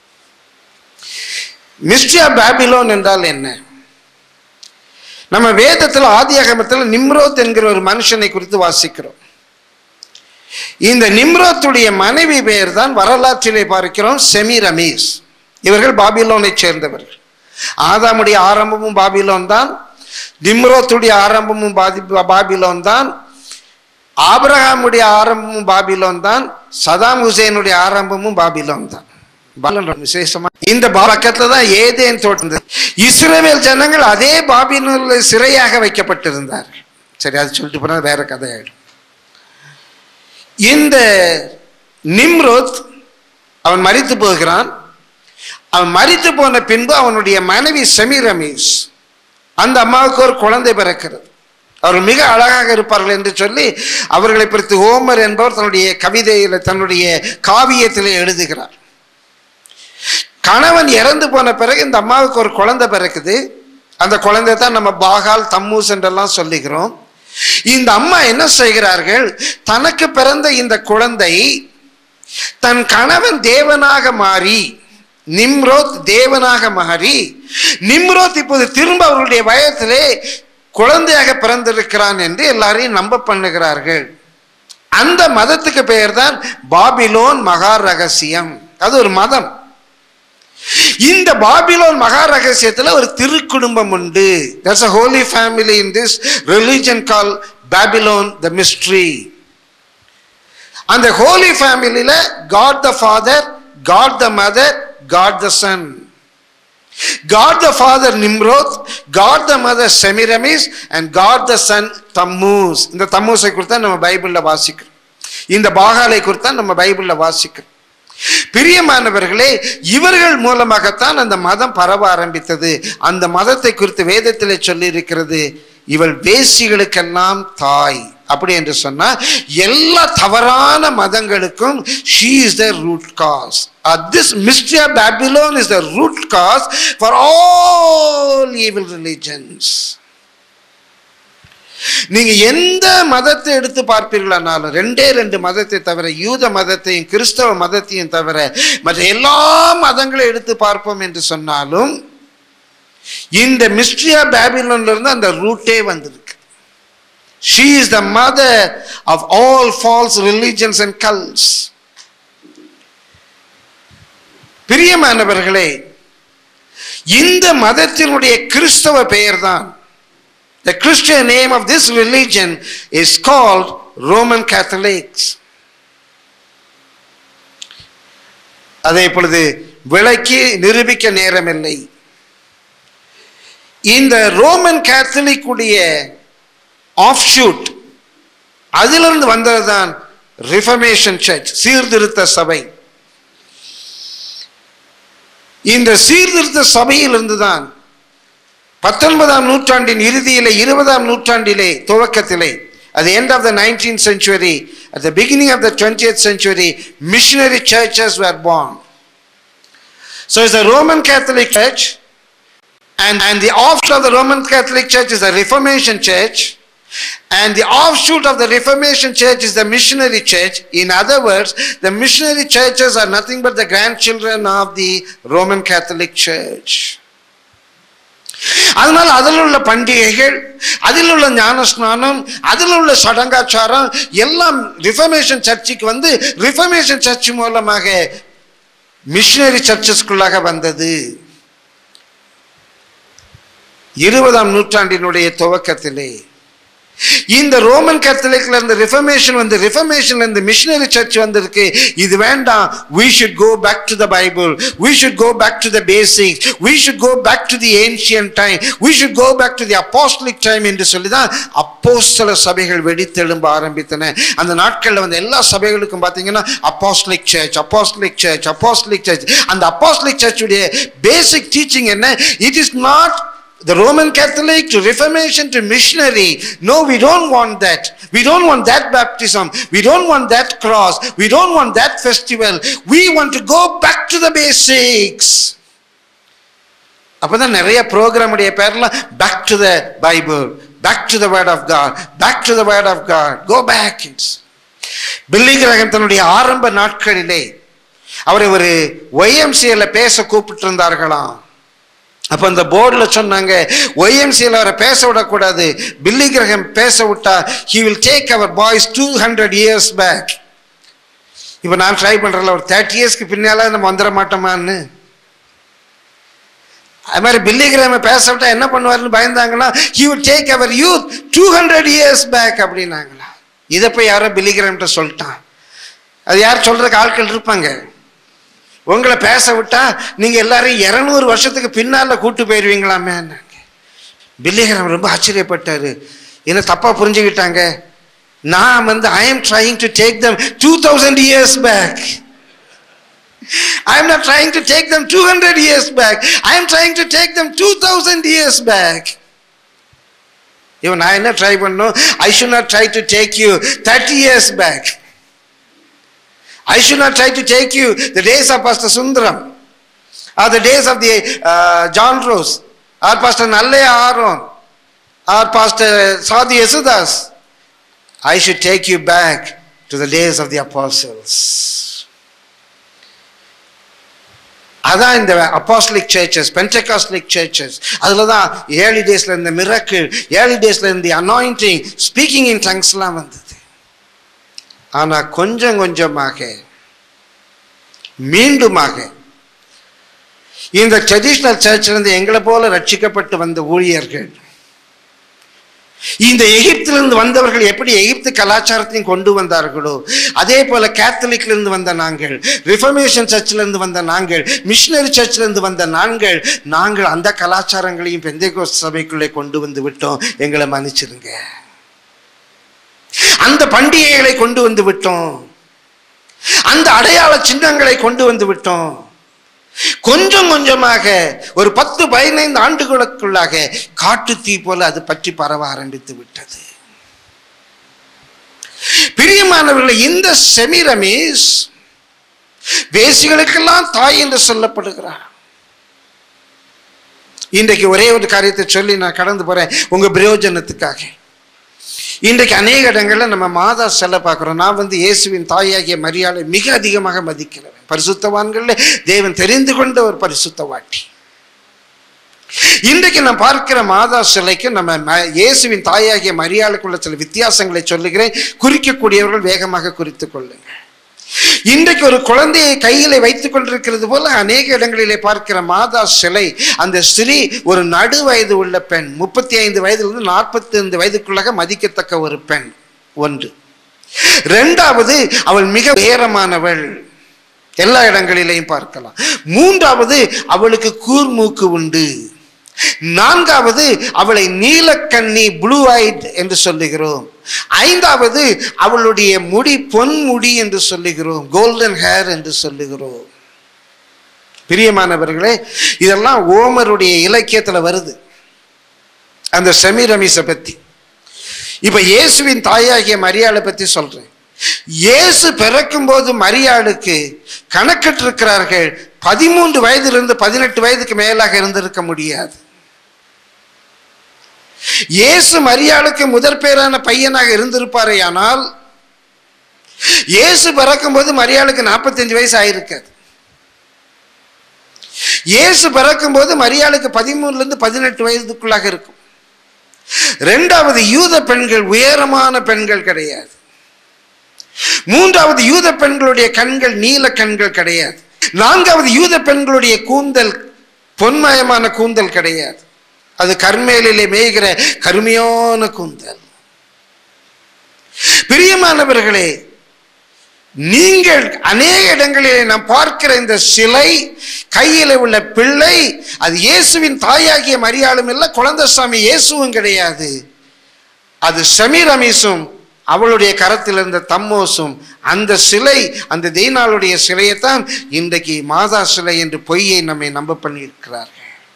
மிஸ்ட்ரி ஆஃப் பாபிலோன் என்றால் என்ன? நம்ம வேதத்தில் ஆதியாகமத்தில் நிம்ரோத் என்கிற ஒரு மனுஷனை குறித்து வாசிக்கிறோம். இந்த நிம்ரோத்துடைய மனைவி பெயர் தான் வரலாற்றிலே பார்க்கிறோம் செமிரமீஸ். இவர்கள் பாபிலோனை சேர்ந்தவர்கள். ஆதாமுடைய ஆரம்பமும் பாபிலோன் தான், நிம்ரோத்துடைய ஆரம்பமும் பாபிலோன் தான், ஆபிரகாமுடைய ஆரம்பமும் பாபிலோன் தான், சதாம் ஹுசேனுடைய ஆரம்பமும் பாபிலோன் தான். விசேஷமா இந்த பக்கத்துல தான் ஏதேன் தோட்டம். இஸ்ரவேல் ஜனங்கள் அதே பாபிலோனில் சிறையாக வைக்கப்பட்டிருந்தார்கள். சரி, அது சொல்லிட்டு போனா வேற கதை ஆயிடும். இந்த நிம்ரோத் அவன் மரித்து போகிறான். அவன் மரித்து போன பின்பு அவனுடைய மனைவி செமிரமீஸ், அந்த அம்மாவுக்கு ஒரு குழந்தை பிறக்கிறது. அவர் மிக அழகாக இருப்பார்கள் என்று சொல்லி அவர்களை குறித்து ஹோமர் என்பவர் தன்னுடைய கவிதையில தன்னுடைய காவியத்திலே எழுதுகிறார். கணவன் இறந்து போன பிறகு இந்த அம்மாவுக்கு ஒரு குழந்தை பிறக்குது. அந்த குழந்தை தான் நம்ம பாகால் தம்மூஸ் என்றெல்லாம் சொல்லுகிறோம். இந்த அம்மா என்ன செய்கிறார்கள், தனக்கு பிறந்த இந்த குழந்தை தன் கணவன் தேவனாக மாறி, நிம்ரோத் தேவனாக மாறி, நிம்ரோத் இப்போது திரும்ப அவர்களுடைய வயத்திலே குழந்தையாக பிறந்திருக்கிறான் என்று எல்லாரையும் நம்ப பண்ணுகிறார்கள். அந்த மதத்துக்கு பெயர் தான் பாபிலோன் மகா ரகசியம். அது ஒரு மதம். இந்த பாபிலோன் மகா ரகசியத்தில் ஒரு திருக்குடும்பம் உண்டு. There's a holy family in this religion called Babylon the mystery. அந்த holy familyல God the Father, God the Mother, God the Son. God the Father Nimrod, God the Mother Semiramis and God the Son Tammuz. இந்த தம்மூஸை குறித்து நம்ம பைபிள்ல வாசிக்கிறோம். இந்த பாகாலை குறித்து நம்ம பைபிள்ல வாசிக்கிறோம். பிரியமானவர்களே, இவர்கள் மூலமாகத்தான் அந்த மதம் பரவ ஆரம்பித்தது. அந்த மதத்தை குறித்து வேதத்திலே சொல்லி இருக்கிறது, இவள் வேசிகளுக்கெல்லாம் தாய். அப்படி என்று சொன்னா எல்லா தவறான மதங்களுக்கும் she is the root cause. Uh, this mystery of Babylon is the root cause for all evil religions. நீங்க எந்த மதத்தை எடுத்து பார்ப்பீர்களானாலும் ரெண்டே ரெண்டு மதத்தை தவிர, யூத மதத்தையும் கிறிஸ்தவ மதத்தையும் தவிர மற்ற எல்லா மதங்களை எடுத்து பார்ப்போம் என்று சொன்னாலும் இந்த மிஸ்ட்ரி ஆஃப் பாபிலோன்ல இருந்து அந்த ரூட்டே வந்திருக்கு. She is the mother of all false religions and cults. பிரியமானவர்களே, இந்த மதத்தினுடைய கிறிஸ்தவ பெயர் தான், the Christian name of this religion is called Roman Catholics. அதை இப்பொழுது விளக்கி நிரூபிக்க நேரமில்லை. இந்த ரோமன் கேத்தலிக் உடைய ஆஃப்ஷூட், அதிலிருந்து வந்ததுதான் ரிஃபர்மேஷன் சர்ச், சீர்திருத்த சபை. இந்த சீர்திருத்த சபையிலிருந்து தான் பத்தொன்பதாம் நூற்றாண்டின் இறுதியிலே, இருபதாம் நூற்றாண்டிலே துவக்கத்திலே, at the end of the nineteenth century, at the beginning of the twentieth century, missionary churches were born. So it's the Roman Catholic Church, and, and the offshoot of the Roman Catholic Church is the Reformation Church, and the offshoot of the Reformation Church is the missionary church. In other words, the missionary churches are nothing but the grandchildren of the Roman Catholic Church. அதனால் அதில் உள்ள பண்டிகைகள், அதில் உள்ள ஞானஸ்நானம், அதில் உள்ள சடங்காச்சாரம் எல்லாம் ரிஃபர்மேஷன் சர்ச்சுக்கு வந்து ரிஃபர்மேஷன் சர்ச் மூலமாக மிஷனரி சர்ச்சஸ்குள்ளாக வந்தது. இருபதாம் நூற்றாண்டினுடைய துவக்கத்திலே இந்த ரோமன் கேத்தலிக்ல இருந்து ரிஃபர்மேஷன் வந்து, ரிஃபர்மேஷன்ல இருந்து மிஷனரி சர்ச் வந்திருக்கு. இது வேண்டாம், we should go back to the Bible, we should go back to the basics, we should go back to the ancient time, we should go back to the apostolic time என்று சொல்லிதான் அப்போஸ்தல சபைகள் வெடித்தெழும்ப ஆரம்பித்தன. அந்த நாட்கள்ல வந்து எல்லா சபைகளுக்கும் பாத்தீங்கன்னா apostolic church, apostolic church, apostolic church. அந்த அப்போஸ்தலிக் சர்ச் உடைய பேசிக் டீச்சிங் என்ன? It is not the Roman Catholic to Reformation to missionary. No, we don't want that. We don't want that baptism. We don't want that cross. We don't want that festival. We want to go back to the basics. அப்பதான் நிறைய program உடைய பேர்ல back to the Bible, back to the word of God, back to the word of God, go back. Billy Graham தன்னுடைய ஆரம்ப நாட்களிலே அவரை ஒரு Y M C A ல பேச கூப்பிட்டு இருந்தார்களாம். அப்ப அந்த போர்டில் சொன்னாங்க, Y M C A ல அவரை பேச விடக்கூடாது, பில்லி கிரஹாம் பேச விட்டா he will take our boys two hundred years back. இப்போ நான் ட்ரை பண்றேன்ல, ஒரு தேர்ட்டி இயர்ஸ்க்கு பின்னால நம்ம வந்துட மாட்டோமான்னு. அது மாதிரி பில்லி கிரஹாம் பேச விட்டா என்ன பண்ணுவாருன்னு பயந்தாங்கன்னா he will take our youth two hundred years back அப்படின்னாங்களா. இதை போய் யாரோ பில்லி கிரஹாம்கிட்ட சொல்லிட்டான். அது யார் சொல்றதுக்கு ஆட்கள் இருப்பாங்க. உங்களை பேச விட்டா நீங்க எல்லாரும் இருநூறு வருஷத்துக்கு பின்னால கூட்டு போயிருவீங்களாமே. பில்லி கிரஹாம் ரொம்ப ஆச்சரியப்பட்டாரு. என்ன தப்பா புரிஞ்சுக்கிட்டாங்க? நான் வந்து I am trying to take them two thousand years back. I am not trying to take them two hundred years back. I am trying to take them two thousand years back. இவன் நான் என்ன try பண்ணணும்? I should not try to take you thirty years back. I should not try to take you the days of Pastor Sundaram, or the days of the uh, John Rose, or Pastor Nalle Aaron, or Pastor Sadhu Yesudas. I should take you back to the days of the apostles. அதான் இந்த apostolic churches, Pentecostalic churches. அதுல தான் early daysல இந்த miracle, early daysல இந்த anointing, speaking in tongues எல்லாம் வந்தது. ஆனா கொஞ்சம் கொஞ்சமாக மீண்டுமாக இந்த ட்ரெடிஷனல் சர்ச்ல இருந்து எங்களை போல ரட்சிக்கப்பட்டு வந்த ஊழியர்கள், இந்த எகிப்திலிருந்து வந்தவர்கள் எப்படி எகிப்து கலாச்சாரத்தையும் கொண்டு வந்தார்களோ அதே போல கேத்தலிக்ல இருந்து வந்த நாங்கள், ரிஃபர்மேஷன் சர்ச்சில் இருந்து வந்த நாங்கள், மிஷனரி சர்ச்சில் இருந்து வந்த நாங்கள், நாங்கள் அந்த கலாச்சாரங்களையும் பெந்தேகோஸ்து சபைக்குள்ளே கொண்டு வந்து விட்டோம். எங்களை மன்னிச்சிருங்க. அந்த பண்டிகைகளை கொண்டு வந்து விட்டோம், அந்த அடையாள சின்னங்களை கொண்டு வந்து விட்டோம். கொஞ்சம் கொஞ்சமாக ஒரு பத்து பதினைந்து ஆண்டுகளுக்குள்ளாக காட்டு தீ போல அது பற்றி பரவ ஆரம்பித்து விட்டது. பிரியமானவர்களை, இந்த செமிரமீஸ் வேசிகளுக்கெல்லாம் தாய் என்று சொல்லப்படுகிறார். இன்றைக்கு ஒரே ஒரு காரியத்தை சொல்லி நான் கடந்து போறேன் உங்க பிரயோஜனத்துக்காக. இன்றைக்கு அநேக இடங்களில் நம்ம மாதா செல்ல பார்க்கிறோம். நான் வந்து இயேசுவின் தாயாகிய மரியாதை மிக அதிகமாக மதிக்கிறேன். பரிசுத்தவான்களில் தேவன் தெரிந்து கொண்ட ஒரு பரிசுத்தவாட்டி. இன்றைக்கு நான் பார்க்கிற மாதா சிலைக்கு நம்ம இயேசுவின் தாயாகிய மரியாளுக்குள்ள சில வித்தியாசங்களை சொல்லுகிறேன். குறிக்கக்கூடியவர்கள் வேகமாக குறித்துக் கொள்ளுங்கள். இன்றைக்கு ஒரு குழந்தையை கையில வைத்துக் கொண்டிருக்கிறது போல அநேக இடங்களிலே பார்க்கிற மாதா சிலை, அந்த ஸ்திரீ ஒரு நடு வயது உள்ள பெண், முப்பத்தி ஐந்து வயதிலிருந்து நாற்பத்தி ஐந்து வயதுக்குள்ளாக மதிக்கத்தக்க ஒரு பெண். ஒன்று. இரண்டாவது, அவள் மிக உயரமானவள், எல்லா இடங்களிலேயும் பார்க்கலாம். மூன்றாவது, அவளுக்கு கூர்மூக்கு உண்டு. நான்காவது, அவளை நீலக்கண்ணி, ப்ளூ ஐட் என்று சொல்லுகிறோம். ஐந்தாவது, அவளுடைய முடி பொன் முடி என்று சொல்லுகிறோம், கோல்டன் ஹேர் என்று சொல்லுகிறோம். பிரியமானவர்களே, இதெல்லாம் ஓமருடைய இலக்கியத்தில் வருது, அந்த செமிரமிஸை பத்தி. இப்ப இயேசுவின் தாயாகிய மரியாளை பத்தி சொல்றேன். இயேசு பிறக்கும் போது மரியாளுக்கு கணக்கிட்டு இருக்கிறார்கள், பதிமூன்று வயதிலிருந்து பதினெட்டு வயதுக்கு மேலாக இருந்திருக்க முடியாது. இயேசு மரியாளுக்கு முதற் பேரான பையனாக இருந்திருப்பாரே, ஆனால் இயேசு பிறக்கும் போது மரியாளுக்கு நாற்பத்தி அஞ்சு வயசு ஆயிருக்காது. இயேசு பிறக்கும் போது மரியாளுக்கு பதிமூணுல இருந்து பதினெட்டு வயதுக்குள்ளாக இருக்கும். இரண்டாவது, யூத பெண்கள் உயரமான பெண்கள் கிடையாது. மூன்றாவது, யூத பெண்களுடைய கண்கள் நீல கண்கள் கிடையாது. நான்காவது, யூத பெண்களுடைய கூந்தல் பொன்மயமான கூந்தல் கிடையாது, அது கர்மேலிலே மேய்கிற கருமையான கூந்தல். பிரியமானவர்களே, நீங்கள் அநேக இடங்களிலே நாம் பார்க்கிற இந்த சிலை, கையில உள்ள பிள்ளை, அது இயேசுவின் தாயாகிய மரியாளும் இல்லை, குழந்தைசாமி இயேசுவும் கிடையாது. அது செமிரமிஸும் அவளுடைய கரத்தில் இருந்த தம்மோசும். அந்த சிலை, அந்த தீனாளுடைய சிலையைத்தான் இன்றைக்கு மாதா சிலை என்று பொய்யை நம்மை நம்ப பண்ணி இருக்கிறார்கள்.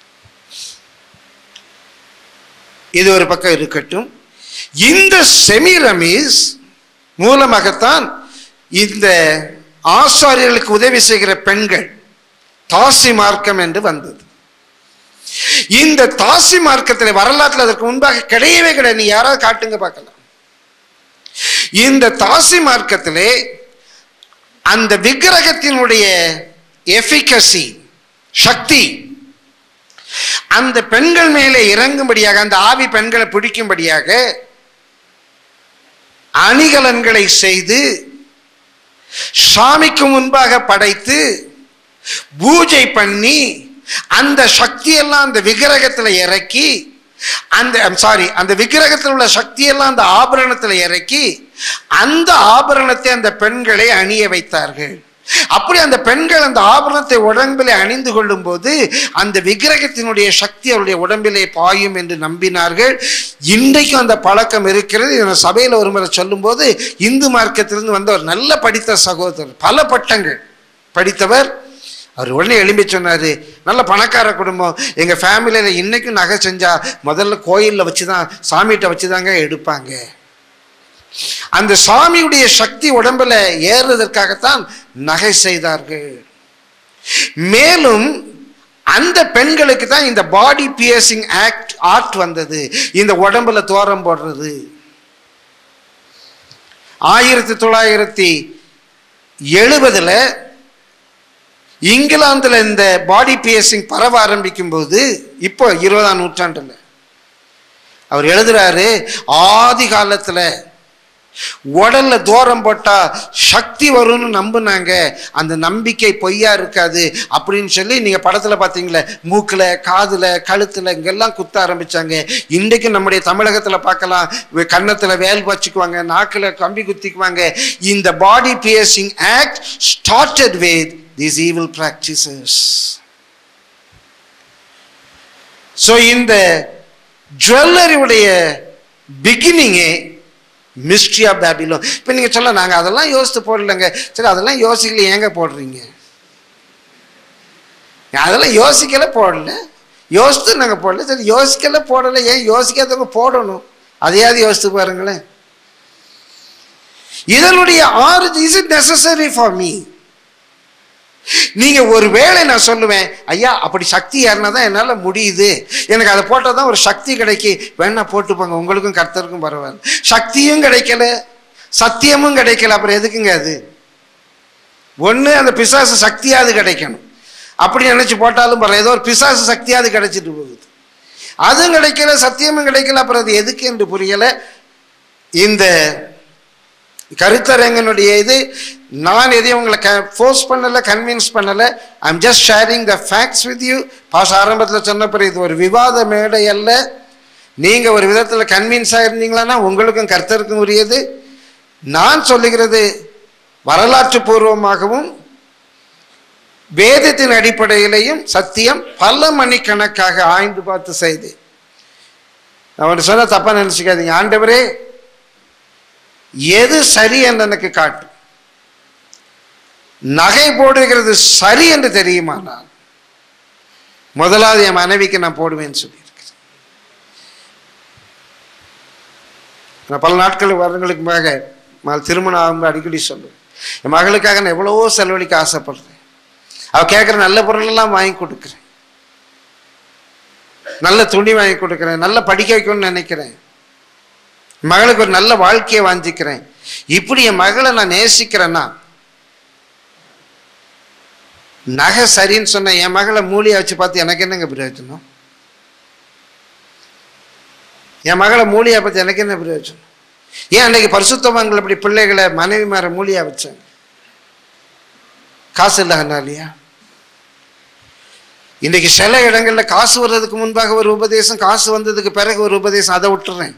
இது ஒரு பக்கம் இருக்கட்டும். இந்த செமிரமிஸ் மூலமாகத்தான் இந்த ஆசாரியர்களுக்கு உதவி செய்கிற பெண்கள் தாசி மார்க்கம் என்று வந்தது. இந்த தாசி மார்க்கத்தில் வரலாற்றில் அதற்கு முன்பாக கிடையவே கிடையாது. நீ யாராவது காட்டுங்க பார்க்கலாம். இந்த தாசி மார்க்கத்திலே அந்த விக்கிரகத்தினுடைய எஃபிகசி, சக்தி, அந்த பெண்கள் மேலே இறங்கும்படியாக, அந்த ஆவி பெண்களை பிடிக்கும்படியாக அணிகலன்களை செய்து சாமிக்கு முன்பாக படைத்து பூஜை பண்ணி அந்த சக்தியெல்லாம் அந்த விக்கிரகத்தில் இறக்கி, அந்த சாரி அந்த விக்கிரகத்தில் உள்ள சக்தியெல்லாம் அந்த ஆபரணத்தில் இறக்கி அந்த ஆபரணத்தை அந்த பெண்களை அணிய வைத்தார்கள். அப்படி அந்த பெண்கள் அந்த ஆபரணத்தை உடம்பிலே அணிந்து கொள்ளும் போது அந்த விக்கிரகத்தினுடைய சக்தி அவருடைய உடம்பிலே பாயும் என்று நம்பினார்கள். இன்றைக்கும் அந்த பழக்கம் இருக்கிறது. இதை சபையில் ஒரு முறை சொல்லும் போது, இந்து மார்க்கத்திலிருந்து வந்த ஒரு நல்ல படித்த சகோதரர், பல பட்டங்கள் படித்தவர், அவர் உடனே எழும்பி சொன்னாரு, நல்ல பணக்கார குடும்பம், எங்க ஃபேமிலியில இன்னைக்கும் நகை செஞ்சா முதல்ல கோயில்ல வச்சுதான், சாமிகிட்ட வச்சுதாங்க எடுப்பாங்க. அந்த சாமியுடைய சக்தி உடம்புல ஏறுவதற்காகத்தான் நகை செய்தார்கள். மேலும் அந்த பெண்களுக்கு தான் இந்த பாடி பியர்சிங் ஆக்ட் ஆர்ட் வந்தது, இந்த உடம்புல தோரம் போடுறது. ஆயிரத்தி தொள்ளாயிரத்தி எழுபதுல இங்கிலாந்துல இந்த பாடி பியர்சிங் பரவ ஆரம்பிக்கும் போது, இப்போ இருபதாம் நூற்றாண்டுல அவர் எழுதுறாரு, ஆதி காலத்துல உடல்ல தூரம் போட்டா சக்தி வரும்னு நம்புனாங்க, அந்த நம்பிக்கை பொய்யா இருக்காது அப்படின்னு சொல்லி, நீங்க படத்துல பாத்தீங்களே, மூக்குல, காதுல, கழுத்துல இங்கெல்லாம் குத்த ஆரம்பிச்சாங்க. இன்றைக்கு நம்முடைய தமிழகத்துல பார்க்கலாம், கன்னத்துல வேல் வச்சுக்குவாங்க, நாக்குல கம்பி குத்திக்குவாங்க. இந்த body piercing act started with these evil practices. So இந்த ஜுவல்லரி உடைய பிகினிங்கே மிஸ்ட்ரி ஆஃப் பேபிலோன். இப்போ நீங்க சொல்ல, நாங்கள் அதெல்லாம் யோசித்து போடலைங்க. சரி, அதெல்லாம் யோசிக்கல, ஏங்க போடுறீங்க? அதெல்லாம் யோசிக்கல, போடல. யோசித்து நாங்கள் போடல. சரி, யோசிக்கல, போடலை, ஏன் யோசிக்காதவங்க போடணும்? அதையாவது யோசித்து பாருங்களேன். இதனுடைய ஆறு, is it necessary for me? நீங்க ஒரு வேளை நான் சொல்லுவேன், ஐயா அப்படி சக்தி ஏறினா தான் என்னால் முடியுது, எனக்கு அதை போட்டால் தான் ஒரு சக்தி கிடைக்கி, வேணா போட்டுப்பாங்க, உங்களுக்கும் கர்த்தருக்கும் பரவாயில்ல. சக்தியும் கிடைக்கல, சத்தியமும் கிடைக்கல, அப்புறம் எதுக்குங்க அது? ஒன்று அந்த பிசாசு சக்தியாவது கிடைக்கணும், அப்படி நினைச்சு போட்டாலும் பரவாயில்ல, ஏதோ ஒரு பிசாசு சக்தியாவது கிடைச்சிட்டு போகுது. அதுவும் கிடைக்கல, சத்தியமும் கிடைக்கல. அப்புறம் அது எதுக்கு என்று புரியலை. இந்த கருத்தரங்கனுடைய இது நான் எதையும் உங்களை ஃபோர்ஸ் பண்ணலை, கன்வின்ஸ் பண்ணலை. I am just sharing the facts with you. பாஸ் ஆரம்பத்தில் சொன்ன பிறகு இது ஒரு விவாத மேடை அல்ல. நீங்கள் ஒரு விதத்தில் கன்வின்ஸாக இருந்தீங்களான்னா உங்களுக்கும் கர்த்தருக்கும் உரியது. நான் சொல்லுகிறது வரலாற்று பூர்வமாகவும் வேதத்தின் அடிப்படையிலையும் சத்தியம். பல மணிக்கணக்காக ஆய்ந்து பார்த்து செய்து நான் ஒன்று சொன்ன தப்பா நினைச்சுக்காதீங்க. ஆண்டவரே எது சரி என்று எனக்கு காட்டும். நகை போடுகிறது சரி என்று தெரியுமானால் முதலாவது என் மனைவிக்கு நான் போடுவேன்னு சொல்லியிருக்கிறேன். நான் பல நாட்கள் வருடங்களுக்கு மேக திருமணம் ஆகும்போது அடிக்கடி சொல்லுவேன், என் மகளுக்காக நான் எவ்வளவோ செலவழிக்க ஆசைப்படுறேன். அவள் கேட்குற நல்ல பொருளெல்லாம் வாங்கி கொடுக்குறேன், நல்ல துணி வாங்கி கொடுக்குறேன், நல்ல படிக்க வைக்கணும்னு நினைக்கிறேன், மகளுக்கு ஒரு நல்ல வாழ்க்கையை வாஞ்சிக்கிறேன். இப்படி என் மகளை நான் நேசிக்கிறேன்னா நகை சரின்னு சொன்ன என் மகளை மூலியை வச்சு பார்த்து எனக்கு என்னங்க பிரயோஜனம்? என் மகளை மூலியை பார்த்து எனக்கு என்ன பிரயோஜனம்? ஏன் அன்னைக்கு பரிசுத்தவான்கள் அப்படி பிள்ளைகளை மனைவி மாற மூலியா வச்சாங்க? காசு இல்லையா? இன்றைக்கு சில இடங்கள்ல காசு வர்றதுக்கு முன்பாக ஒரு உபதேசம், காசு வந்ததுக்கு பிறகு ஒரு உபதேசம், அதை விட்டுறேன்.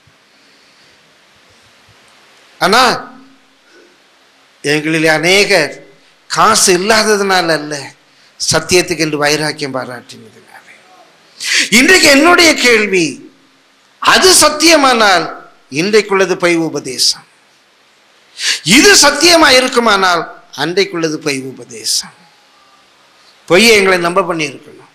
ஆனா எங்களில் அநேகர் காசு இல்லாததுனால அல்ல, சத்தியத்துக்கு என்று வைராக்கியம் பாராட்டினதுனால. இன்றைக்கு என்னுடைய கேள்வி, அது சத்தியமானால் இன்றைக்குள்ளது பொய் உபதேசம், இது சத்தியமா இருக்குமானால் அன்றைக்குள்ளது பொய் உபதேசம். பொய்யை எங்களை நம்ப பண்ணி இருக்கணும்.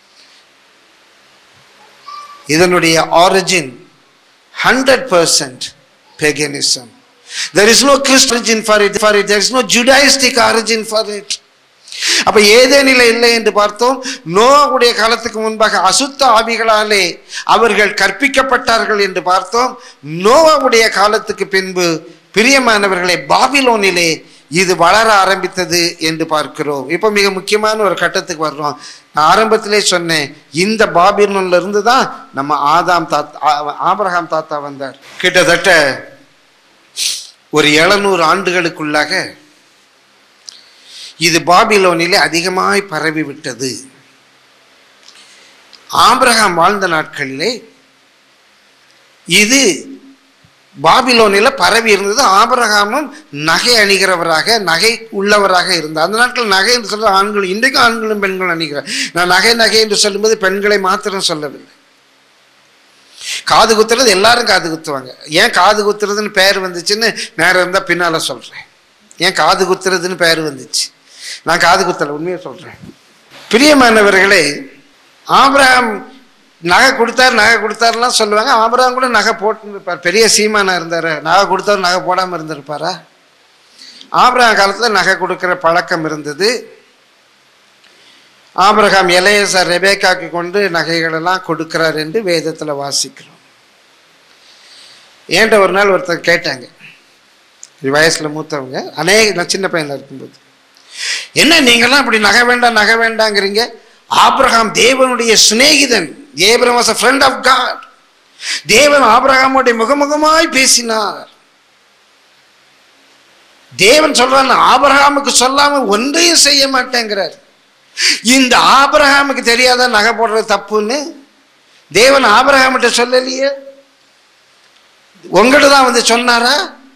இதனுடைய origin hundred percent paganism. There is no Christian origin for it, for it. There is no Judaistic origin for it. அப்ப ஏதேனில இல்லை என்று பார்த்தோம். நோவாவுடைய காலத்துக்கு முன்பாக அசுத்த ஆவிகளாலே அவர்கள் கற்பிக்கப்பட்டார்கள் என்று பார்த்தோம். நோவாவுடைய காலத்துக்கு பின்பு பிரியமானவர்களை பாபிலோனிலே இது வளர ஆரம்பித்தது என்று பார்க்கிறோம். இப்போ மிக முக்கியமான ஒரு கட்டத்துக்கு வர்றோம். நான் ஆரம்பத்திலே சொன்னேன், இந்த பாபிலோன்ல இருந்து தான் நம்ம ஆதாம் தாத்தா ஆபிரகாம் தாத்தா வந்தார். கிட்டத்தட்ட ஒரு எழுநூறு ஆண்டுகளுக்குள்ளாக இது பாபிலோனிலே அதிகமாய் பரவி விட்டது. ஆபிரகாம் வாழ்ந்த நாட்களிலே இது பாபிலோனில் பரவி இருந்தது. ஆபிரகாமும் நகை அணிகிறவராக, நகை உள்ளவராக இருந்தார். அந்த நாட்கள் நகை என்று சொல்ற ஆண்கள், இன்றைக்கும் ஆண்களும் பெண்களும் அணிகிறார். நான் நகை நகை என்று சொல்லும்போது பெண்களை மாத்திரம் சொல்லவில்லை. காது குத்துறது எல்லாரும் காது குத்துவாங்க. ஏன் காது குத்துறதுன்னு பெயர் வந்துச்சுன்னு நேரம் இருந்தால் பின்னால சொல்றேன். ஏன் காது குத்துறதுன்னு பெயர் வந்துச்சு? நான் காது குத்தலை, உண்மையை சொல்றேன். பிரியமானவர்களே, ஆபிரகாம் நகை கொடுத்தார் நகை கொடுத்தாருலாம் சொல்லுவாங்க. ஆபிரகாம் கூட நகை போட்டு இருப்பார். பெரிய சீமானா இருந்தார், நகை கொடுத்தாரு நகை போடாமல் இருந்திருப்பாரா? ஆபிரகாம் காலத்தில் நகை கொடுக்குற பழக்கம் இருந்தது. ஆபிரகாம் எலேசர் ரெபேக்காக்கு கொண்டு நகைகளெல்லாம் கொடுக்கிறார் என்று வேதத்தில் வாசிக்கிறோம். ஏன்ட்ட ஒரு நாள் ஒருத்தர் கேட்டாங்க, வயசில் மூத்தவங்க, அநேக நான் சின்ன பையனில் இருக்கும்போது, என்ன நீங்கள்லாம் இப்படி நகை வேண்டாம் நகை வேண்டாங்கிறீங்க? ஆபிரகாம் தேவனுடைய சிநேகிதன். Abraham was a friend of God. தேவன் ஆபிரகாமோட முகமுகமாய் பேசினார். தேவன் சொல்றான், ஆபிரகாமுக்கு சொல்லாம ஒன்றையும் செய்ய மாட்டேங்கிறார். இந்த ஆபிரகாமுக்கு தெரியாத நகை போடுறது தப்புன்னு தேவன் ஆபிரகாமிட்ட சொல்லலையே, உங்கள்கிட்ட தான் வந்து சொன்னாரா?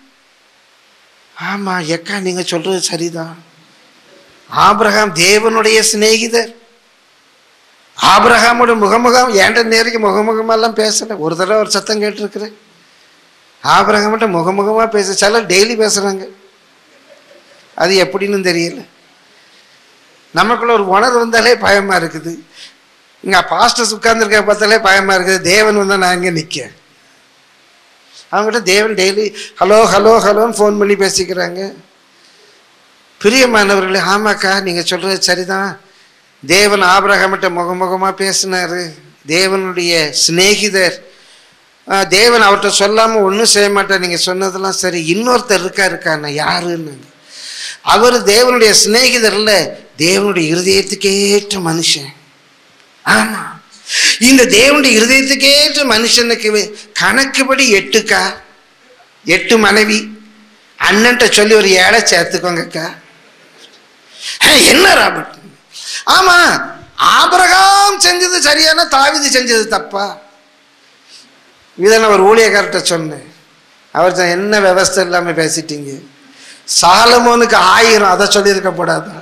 ஆமா எக்கா, நீங்க சொல்றது சரிதான். ஆபிரகாம் தேவனுடைய சிநேகிதர். ஆபிரகாமோட முகமுகம் ஏண்ட நேருக்கு முகமுகமெல்லாம் பேசல. ஒரு தடவை ஒரு சத்தம் கேட்டிருக்கிறேன், ஆபிரகாம்கிட்ட முகமுகமா பேச. சில டெய்லி பேசுறாங்க, அது எப்படின்னு தெரியல. நமக்குள்ள ஒரு உணர்வு வந்தாலே பயமா இருக்குது. இங்க பாஸ்டர்ஸ் உட்கார்ந்துருக்க பார்த்தாலே பயமா இருக்குது. தேவன் வந்தா நான் இங்க நிக்க, அவங்ககிட்ட தேவன் டெய்லி ஹலோ ஹலோ ஹலோன்னு ஃபோன் பண்ணி பேசிக்கிறாங்க. பிரியமானவர்களே, ஆமாக்கா நீங்க சொல்றது சரிதான். தேவன் ஆபிரகாமிட்ட முகமுகமாக பேசினார். தேவனுடைய சிநேகிதர். தேவன் அவர்கிட்ட சொல்லாமல் ஒன்றும் செய்ய மாட்டார். நீங்கள் சொன்னதெல்லாம் சரி. இன்னொருத்தர் இருக்கா இருக்காண்ணா, யாருன்னு? அவர் தேவனுடைய சிநேகிதர் இல்ல, தேவனுடைய இருதயத்துக்கேற்ற மனுஷன். ஆமா, இந்த தேவனுடைய இருதயத்துக்கேற்ற மனுஷனுக்கு கணக்குப்படி எட்டுக்கா, எட்டு மனைவி. அண்ணன்ட்ட சொல்லி ஒரு ஏழை சேர்த்துக்கோங்கக்கா. என்ன ராபர்ட்? ஆமா, ஆபிரகாம் செஞ்சது சரியான, தாவீது செஞ்சது தப்பா? இதெல்லாம் ஒரு ஊழியக்கார்ட்ட சொன்னேன். அவர் என்ன விவஸ்தை இல்லாம பேசிட்டீங்க, சாலமோனுக்கு ஆயிரம், அதை சொல்லியிருக்க கூடாதா?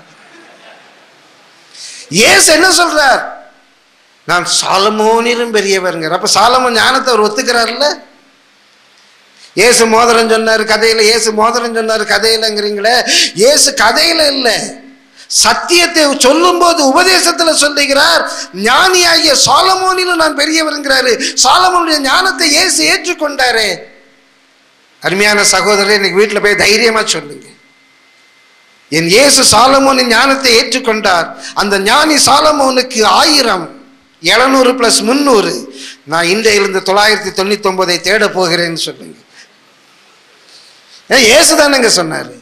இயேசு என்ன சொல்றார்? நான் சாலமோனிலும் பெரியவருங்க. அப்ப சாலமோன் ஞானத்தை அவர் ஒத்துக்கிறார்ல. இயேசு மோதிரம் சொன்னாரு கதையில, இயேசு மோதிரம் சொன்னாரு கதையிலங்கிறீங்களே. இயேசு கதையில இல்ல, சத்தியத்தை சொல்லும் போது உபதேசத்துல சொல்லுகிறார். ஞானியாகிய சாலமோனிலும் நான் பெரியவருங்கிறாரு. சாலமோனுடைய ஞானத்தை இயேசு ஏற்றுக்கொண்டாரு. அருமையான சகோதரர், இன்னைக்கு வீட்டுல போய் தைரியமா சொல்லுங்க, என் இயேசு சாலமோனின் ஞானத்தை ஏற்றுக்கொண்டார். அந்த ஞானி சாலமோனுக்கு ஆயிரம், எழுநூறு பிளஸ் முன்னூறு. நான் இன்றையிலிருந்து தொள்ளாயிரத்தி தொண்ணூத்தி ஒன்பதை தேட போகிறேன்னு சொல்லுங்க. இயேசு தானங்க சொன்னாரு.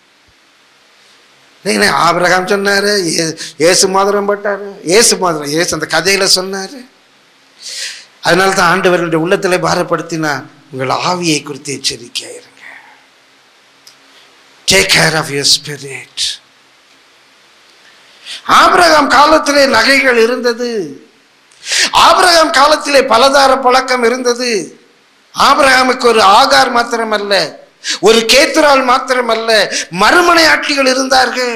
ஆபிரகாம் சொன்னாரு, இயேசு மோதிரம் போட்டாரு. இயேசு மோதிரம் இயேசு அந்த கதையில சொன்னாரு. அதனால தான் ஆண்டவர்களுடைய உள்ளத்திலே பாரப்படுத்தினார், உங்கள் ஆவியை குறித்து எச்சரிக்கையாயிருங்க. Take care of your spirit. Abraham காலத்திலே நகைகள் இருந்தது. ஆபிரகாம் காலத்திலே பலதார பழக்கம் இருந்தது. ஆபிரகாமுக்கு ஒரு ஆகார் மாத்திரம் அல்ல, ஒரு கேத்துரால் மாத்திரம் அல்ல, மறுமனை ஆட்சிகள் இருந்தார்கள்.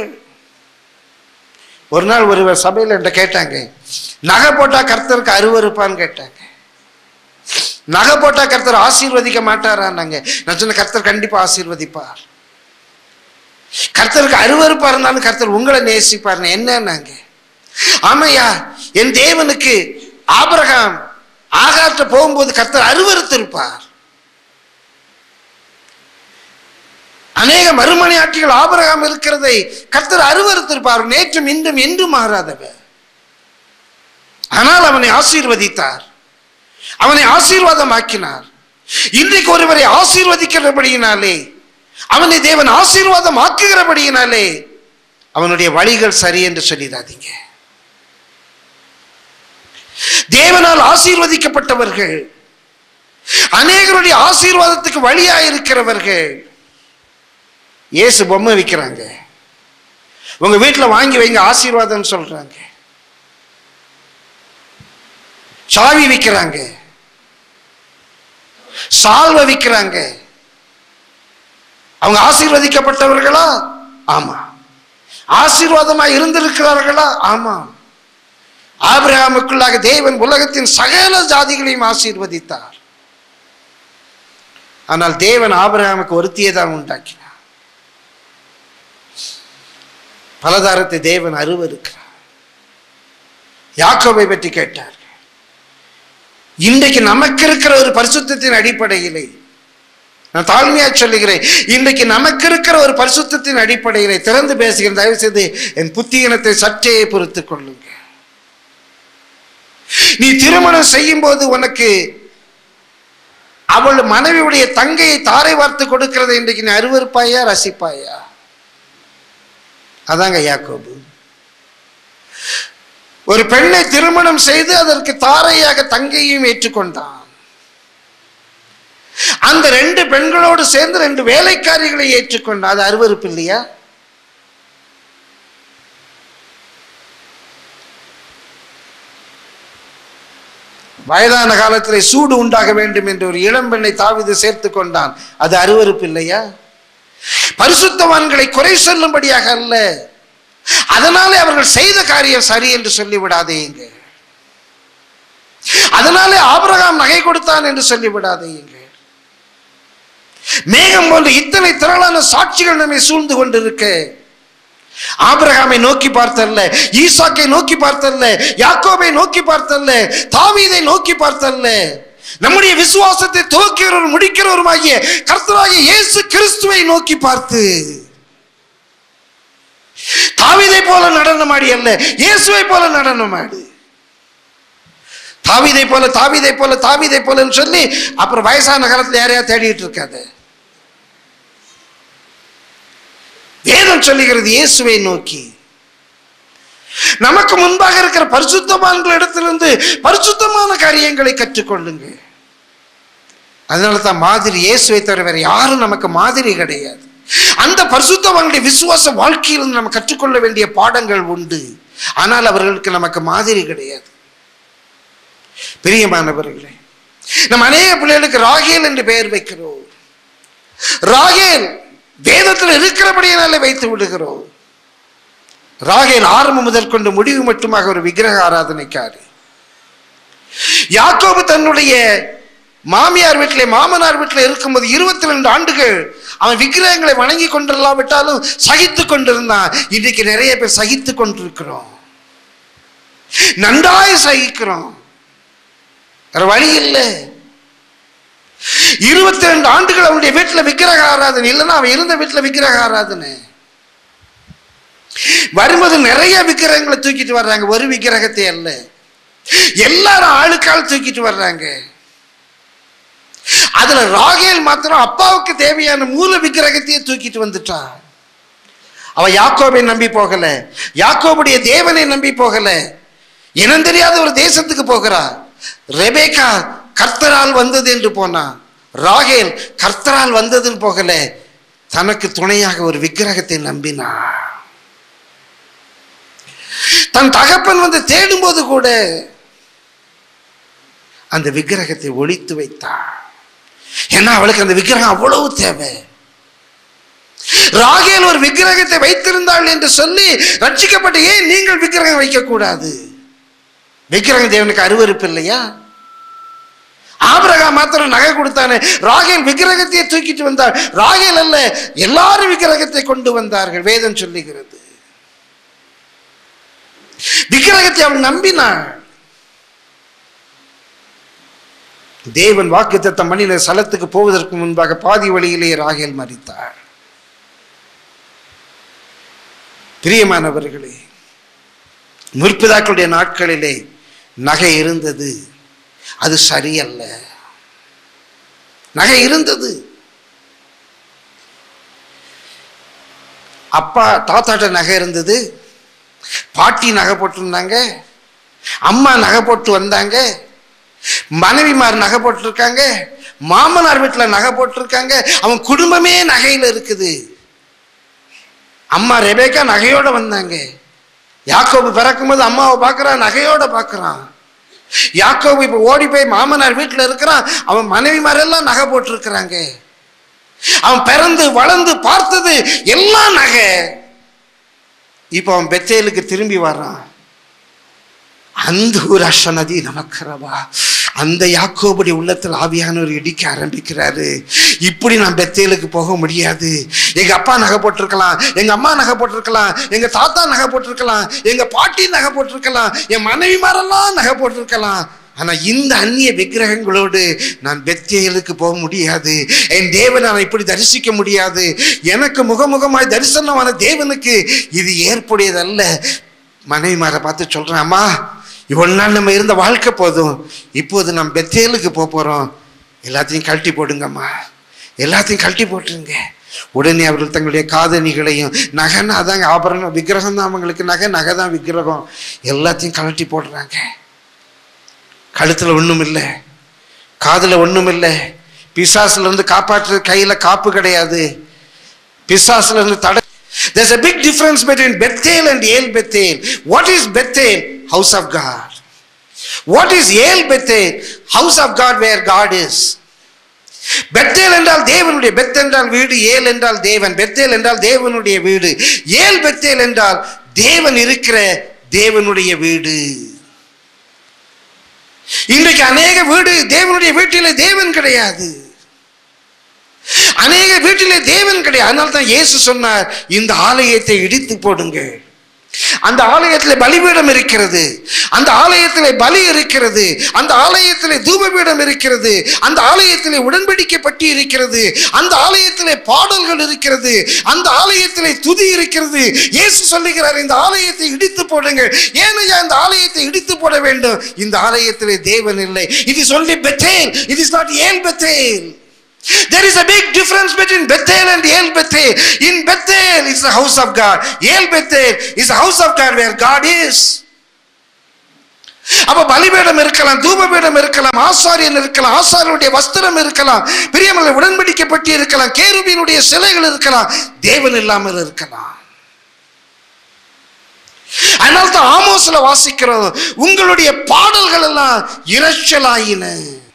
ஒரு நாள் ஒருவர் சபையில் என்கிட்ட கேட்டாங்க, நகை போட்டா கர்த்தருக்கு அருவருப்பான்னு கேட்டாங்க. நகை போட்டா கர்த்தர் ஆசீர்வதிக்க மாட்டாரான்னாங்க. நான் சொன்ன, கர்த்தர் கண்டிப்பா ஆசீர்வதிப்பார். கர்த்தருக்கு அருவருப்பா இருந்தாலும் கர்த்தர் உங்களை நேசிப்பார். என்னன்னாங்க, ஆமையா, என் தேவனுக்கு ஆபிரகாம் ஆகாற்ற போகும்போது கர்த்தர் அருவருத்திருப்பார். அநேக மறுமணி ஆட்சிகள் ஆபிரகாம் இருக்கிறதை கர்த்தர் அருவருத்திருப்பார். நேற்றும் இன்றும் என்றும் மாறாதவர். ஆனால் அவனை ஆசீர்வதித்தார், அவனை ஆசீர்வாதமாக்கினார். இன்றைக்கு ஒருவரை ஆசீர்வதிக்கிறபடியினாலே, அவனை தேவன் ஆசீர்வாதம் ஆக்குகிறபடியினாலே அவனுடைய வழிகள் சரி என்று சொல்லிடாதீங்க. தேவனால் ஆசீர்வதிக்கப்பட்டவர்கள், அநேகருடைய ஆசீர்வாதத்துக்கு வழியாயிருக்கிறவர்கள். இயேசு பொம்மை விற்கிறாங்க, உங்க வீட்டுல வாங்கி வைங்க ஆசீர்வாதம் சொல்றாங்க. சாவி விற்கிறாங்க, சால்வை விற்கிறாங்க. அவங்க ஆசீர்வதிக்கப்பட்டவர்களா? ஆமா. ஆசீர்வாதமா இருந்திருக்கிறார்களா? ஆமா. ஆபிரகாமுக்குள்ளாக தேவன் உலகத்தின் சகல ஜாதிகளையும் ஆசீர்வதித்தார். ஆனால் தேவன் ஆபிரகாமுக்கு ஒருத்தியை தான் உண்டாக்கினார். பலதாரத்தை தேவன் அருவருக்கிறார். யாக்கோபை பற்றி கேட்டார். இன்றைக்கு நமக்கு இருக்கிற ஒரு பரிசுத்தத்தின் அடிப்படையிலே, நான் தாழ்மையா சொல்லுகிறேன், இன்றைக்கு நமக்கு இருக்கிற ஒரு பரிசுத்தத்தின் அடிப்படையிலே திறந்து பேசுகிறேன். தயவு செய்து என் புத்தியினத்தை சற்றே பொறுத்துக் கொள்ளுங்க. நீ திருமணம் செய்யும் போது உனக்கு அவள் மனைவியுடைய தங்கையை தாரை வார்த்து கொடுக்கிறதை இன்றைக்கு நீ அருவருப்பாயா, ரசிப்பாயா? அதாங்க யாக்கோபு. ஒரு பெண்ணை திருமணம் செய்து அதற்கு தாரையாக தங்கையும் ஏற்றுக்கொண்டான். அந்த ரெண்டு பெண்களோடு சேர்ந்து ரெண்டு வேலைக்காரிகளை ஏற்றுக்கொண்டான். அது அருவருப்பு இல்லையா? வயதான காலத்தில் சூடு உண்டாக வேண்டும் என்று ஒரு இளம்பெண்ணை தாவீது சேர்த்து கொண்டான். அது அருவருப்பு இல்லையா? பரிசுத்தவான்களை குறை சொல்லும்படியாக அல்ல, அதனாலே அவர்கள் செய்த காரியம் சரி என்று சொல்லிவிடாதேங்க. அதனாலே ஆபிரகாம் நகை கொடுத்தான் என்று சொல்லிவிடாதேங்க. மேகம் போன்று இத்தனை திரளான சாட்சிகள் நம்மை சூழ்ந்து கொண்டிருக்க, ஆபிரகாமை நோக்கி பார்த்தல்ல, ஈசாக்கை நோக்கி பார்த்தல்ல, யாக்கோபை நோக்கி பார்த்தல்ல, தாவீதை நோக்கி பார்த்தல்ல, நம்முடைய விசுவாசத்தை துவக்கிறவரும் முடிக்கிறவருமாகிய கர்த்தராகிய இயேசு கிறிஸ்துவை நோக்கி பார்த்து, தாவீதை போல நடனமாடி அல்ல, இயேசுவை போல நடனமாடு. தாவீதை போல தாவீதை போல தாவீதை போலன்னு சொல்லி அப்புறம் வயசான காலத்தில் யாரையா தேடிட்டு இருக்காது. வேதம் சொல்லுகிறது இயேசுவை நோக்கி. நமக்கு முன்பாக இருக்கிற பரிசுத்தவான்களிடத்திலிருந்து பரிசுத்தமான காரியங்களை கற்றுக்கொள்ளுங்க. அதனால தான் மாதிரி இயேசுவை தவிர வேற யாரும் நமக்கு மாதிரி கிடையாது. அந்த பரிசுத்தவான்களுடைய விசுவாச வாழ்க்கையிலிருந்து நம்ம கற்றுக்கொள்ள வேண்டிய பாடங்கள் உண்டு. ஆனால் அவர்களுக்கு நமக்கு மாதிரி கிடையாது. பிரியமானவர்களே, நம்ம அநேக பிள்ளைகளுக்கு ராகேல் என்று பெயர் வைக்கிறோம். ராகேல் வேதத்தில் இருக்கிறபடியாலே வைத்து விடுகிறோம். ராகேல் ஆரம்பம் முதல் கொண்டு முடிவு மட்டுமாக ஒரு விக்கிரக ஆராதனைக்காரி. யாக்கோபு தன்னுடைய மாமியார் வீட்டிலே மாமனார் வீட்டில் இருக்கும்போது இருபத்தி ரெண்டு ஆண்டுகள் அவன் விக்கிரகங்களை வணங்கி கொண்டிருந்தாவிட்டாலும் சகித்து கொண்டிருந்தான். இன்றைக்கு நிறைய பேர் சகித்து கொண்டிருக்கிறோம், நன்றாய் சகிக்கிறோம், வேற வழி இல்லை. இருபத்தி ரெண்டு ஆண்டுகள் அவனுடைய வீட்டில் விக்கிரக ஆராதனை இல்லைன்னா அவன் இருந்த வீட்டில் விக்கிரக ஆராதனை. வரும்போது நிறைய விக்கிரகங்களை தூக்கிட்டு வர்றாங்க, ஒரு விக்கிரகத்தை அல்ல, எல்லாரும் ஆளுக்கால் தூக்கிட்டு வர்றாங்க. அதுல ராகேல் மாத்திரம் அப்பாவுக்கு தேவையான மூல விக்கிரகத்தையே தூக்கிட்டு வந்துட்டா. அவ யாக்கோபை நம்பி போகல, யாக்கோபுடைய தேவனை நம்பி போகல, இனம் தெரியாத ஒரு தேசத்துக்கு போகிறா. ரெபேக்கா கர்த்தரால் வந்தது என்று போனா, ராகேல் கர்த்தரால் வந்ததுன்னு போகல, தனக்கு துணையாக ஒரு விக்கிரகத்தை நம்பினா. தன் தகப்பன் வந்து தேடும் போது கூட அந்த விக்கிரகத்தை ஒழித்து வைத்தார். ஏன்னா அவளுக்கு அந்த விக்கிரகம் அவ்வளவு தேவை. ராகேல் ஒரு விக்கிரகத்தை வைத்திருந்தாள் என்று சொல்லி ரட்சிக்கப்பட்ட ஏன் நீங்கள் விக்கிரகம் வைக்க கூடாது? விக்கிரகம் தேவனுக்கு அருவருப்பு இல்லையா? ஆபிரகாம் மாத்திரம் நகை கொடுத்தானே, ராகேல் விக்கிரகத்தையே தூக்கிட்டு வந்தாள். ராகேல் அல்ல, எல்லாரும் விக்கிரகத்தை கொண்டு வந்தார்கள். வேதம் சொல்லுகிறது விக்கிரகத்தை அவள் நம்பினாள். தேவன் வாக்குத்தத்தம் பண்ணின ஸ்தலத்துக்கு போவதற்கு முன்பாக பாதி வழியிலே ராகேல் மரித்தாள். பிரியமானவர்களே, முற்பிதாக்களுடைய நாட்களிலே நகை இருந்தது, அது சரியல்ல. நகை இருந்தது. அப்பா தாத்தாட்ட நகை இருந்தது, பாட்டி நகை போட்டிருந்தாங்க, அம்மா நகை போட்டு வந்தாங்க, மனைவிமார் நகை போட்டிருக்காங்க, மாமனார் வீட்டில் நகை போட்டிருக்காங்க. அவன் குடும்பமே நகையில் இருக்குது. அம்மா ரெபேக்கா நகையோட வந்தாங்க. யாக்கோபு பிறக்கும் போது அம்மாவை பார்க்கறான், நகையோட பார்க்கறான். யாக்கோபு இப்ப ஓடி போய் மாமனார் வீட்டில் இருக்கிறான், அவன் மனைவிமாரெல்லாம் நகை போட்டிருக்கிறாங்க. அவன் பிறந்து வளர்ந்து பார்த்தது எல்லாம் நகை. இப்ப அவன் பெத்தேலுக்கு திரும்பி வர்றான். அந்த ஒரு அஷநதி நமக்கிறவா, அந்த யாக்கோபுடைய உள்ளத்தில் ஆவியானவர் இடிக்க ஆரம்பிக்கிறாரு. இப்படி நான் பெத்தேலுக்கு போக முடியாது. எங்க அப்பா நகை போட்டிருக்கலாம், எங்க அம்மா நகை போட்டிருக்கலாம், எங்க தாத்தா நகை போட்டிருக்கலாம், எங்க பாட்டி நகை போட்டிருக்கலாம், என் மனைவிமாரெல்லாம் நகை போட்டிருக்கலாம். ஆனா இந்த அந்நிய விக்கிரகங்களோடு நான் பெத்தேலுக்கு போக முடியாது. என் தேவனை நான் இப்படி தரிசிக்க முடியாது. எனக்கு முகமுகமாய் தரிசனமான தேவனுக்கு இது ஏற்புடையதல்ல. மனைவிமாரை பார்த்து சொல்றேன், அம்மா இவ்வளவு நாள் நம்ம இருந்த வாழ்க்கை போதும், இப்போது நம்ம பெத்தேலுக்கு போக போறோம், எல்லாத்தையும் கழட்டி போடுங்கம்மா, எல்லாத்தையும் கழட்டி போட்டுருங்க. உடனே அவர்கள் தங்களுடைய காதணிகளையும், நகைன்னா அதாங்க ஆபரணம், விக்கிரகம் தான் அவங்களுக்கு நகை, நகை தான் விக்கிரகம், எல்லாத்தையும் கழட்டி போடுறாங்க. கழுத்துல ஒண்ணும் இல்லை, காதுல ஒண்ணும் இல்லை, பிசாசுல இருந்து காப்பாற்று கையில காப்பு கிடையாது, பிசாசுல இருந்து தடை. There's a big difference between Bethel and El Bethel. What is Bethel? House of God. What is El Bethel? House of God where God is. Bethel என்றால் தேவனுடைய, பெத் என்றால் வீடு, ஏல் என்றால் தேவன், பெத்தேல் என்றால் தேவனுடைய வீடு. ஏல் பெத்தேல் என்றால் தேவன் இருக்கிற தேவனுடைய வீடு. இன்றைக்கு அநேக வீடு, தேவனுடைய வீட்டிலே தேவன் கிடையாது. அநேக வீட்டிலே தேவன் கிடையாது. அதனால தான் இயேசு சொன்னார், இந்த ஆலயத்தை இடித்து போடுங்க. அந்த ஆலயத்திலே பலிபீடம் இருக்கிறது, அந்த ஆலயத்திலே பலி இருக்கிறது, அந்த ஆலயத்திலே தூபபீடம் இருக்கிறது, அந்த ஆலயத்திலே உடன்படிக்கை பட்டி இருக்கிறது, அந்த ஆலயத்திலே பாடல்கள் இருக்கிறது, அந்த ஆலயத்திலே துதி இருக்கிறது. இயேசு சொல்லுகிறார், இந்த ஆலயத்தை இடித்து போடுங்கள். ஏனையா இந்த ஆலயத்தை இடித்து போட வேண்டும்? இந்த ஆலயத்திலே தேவன் இல்லை. இது சொல்லி Bethel, it is not El Bethel. There is a big difference between Bethel and El Bethel. In Bethel is the house of God. El Bethel is the house of God where God is. அப்ப பலிபீடம் இருக்கலாம், தூபபீடம் இருக்கலாம், ஆசாரியன் இருக்கலாம், ஆசாரியனுடைய வஸ்திரம் இருக்கலாம், பிரியமான உடன்படிக்கை பெட்டி இருக்கலாம், கேருபீனுடைய சிலைகள் இருக்கலாம், தேவன் இல்லாமல் இருக்கலாம். அதனால தான் ஆமோஸ்ல வாசிக்கிறோம், உங்களுடைய பாடல்கள் எல்லாம் இரைச்சலாயின.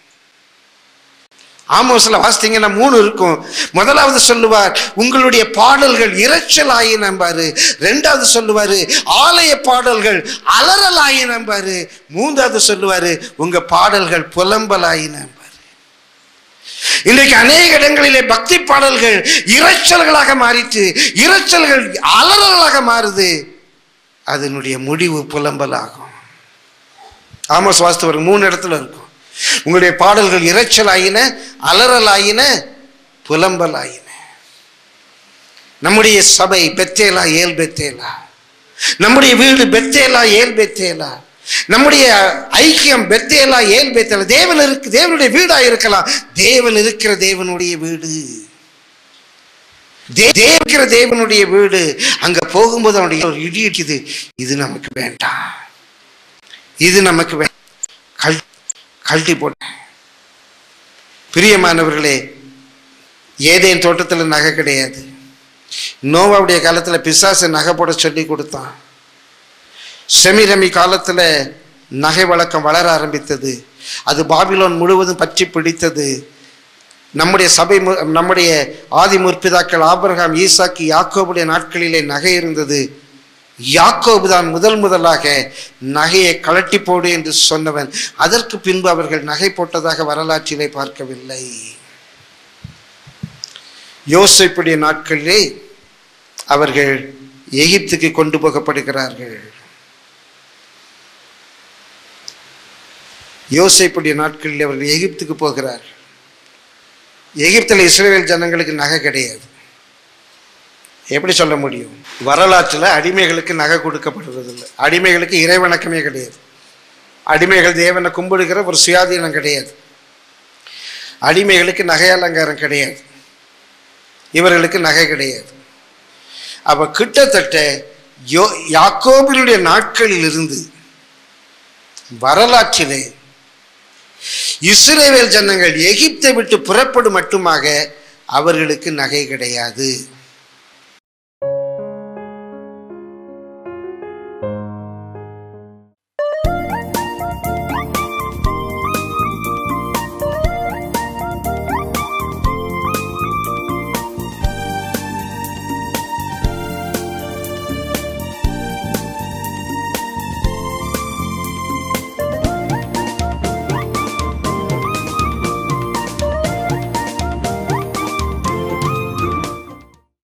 ஆமோஸ்ல வாசித்தீங்கன்னா மூணு இருக்கும். முதலாவது சொல்லுவார் உங்களுடைய பாடல்கள் இரைச்சலாயினம்பாரு. ரெண்டாவது சொல்லுவாரு ஆலய பாடல்கள் அலறலாயினம்பாரு. மூன்றாவது சொல்லுவாரு உங்க பாடல்கள் புலம்பலாயினம்பாரு. இன்றைக்கு அநேக இடங்களிலே பக்தி பாடல்கள் இரைச்சல்களாக மாறிட்டு, இரைச்சல்கள் அலறலாக மாறுது. அதனுடைய முடிவு புலம்பலாகும். ஆமோஸ் வாஸ்தவர் மூணு இடத்துல இருக்கும். உங்களுடைய பாடல்கள் இரைச்சலாயின, அலறலாயின, புலம்பலாயின. நம்முடைய சபை பெத்தேலா ஏல் பெத்தேலா, நம்முடைய வீடு பெத்தேலா ஏல் பெத்தேலா, நம்முடைய ஐக்கியம் பெத்தேலா ஏல் பெத்தேலா. தேவன் இருக்கு, தேவனுடைய வீடா இருக்கலாம். தேவன் இருக்கிற தேவனுடைய வீடு, தேவக்கிற தேவனுடைய வீடு. அங்க போகும்போது அவனுடைய ஒரு இடி இருக்குது. இது நமக்கு வேண்டாம், இது நமக்கு வேண்டாம், கழட்டி போட்ட. பிரியமானவர்களே, ஏதேன் தோட்டத்தில் நகை கிடையாது. நோவாவுடைய காலத்தில் பிசாசு நகை போட சொல்லி கொடுத்தான். செமிரமி காலத்தில் நகை வழக்கம் வளர ஆரம்பித்தது. அது பாபிலோன் முழுவதும் பற்றி பிடித்தது. நம்முடைய சபை, நம்முடைய ஆதி முற்பிதாக்கள் ஆபிரகாம், ஈசாக்கு, யாக்கோபுடைய நாட்களிலே நகை இருந்தது. யாக்கோபு தான் முதல் முதலாக நகையை கழட்டி போடு என்று சொன்னவன். அதற்கு பின்பு அவர்கள் நகை போட்டதாக வரலாற்றிலே பார்க்கவில்லை. யோசேப்புடைய நாட்களிலே அவர்கள் எகிப்துக்கு கொண்டு போகப்படுகிறார்கள். யோசேப்புடைய நாட்களில் அவர்கள் எகிப்துக்கு போகிறார்கள். எகிப்தில் இஸ்ரவேல் ஜனங்களுக்கு நகை கிடையாது. எப்படி சொல்ல முடியும்? வரலாற்றில் அடிமைகளுக்கு நகை கொடுக்கப்படுறது இல்லை. அடிமைகளுக்கு இறைவணக்கமே கிடையாது. அடிமைகள் தேவனை கும்பிடுகிற ஒரு சுயாதீனம் கிடையாது. அடிமைகளுக்கு நகை அலங்காரம் கிடையாது. இவர்களுக்கு நகை கிடையாது. அப்ப கிட்டத்தட்ட யோ யாக்கோபினுடைய நாட்களில் இருந்து வரலாற்றிலே இஸ்ரவேல் ஜனங்கள் எகிப்தை விட்டு புறப்படும் மட்டுமாக அவர்களுக்கு நகை கிடையாது.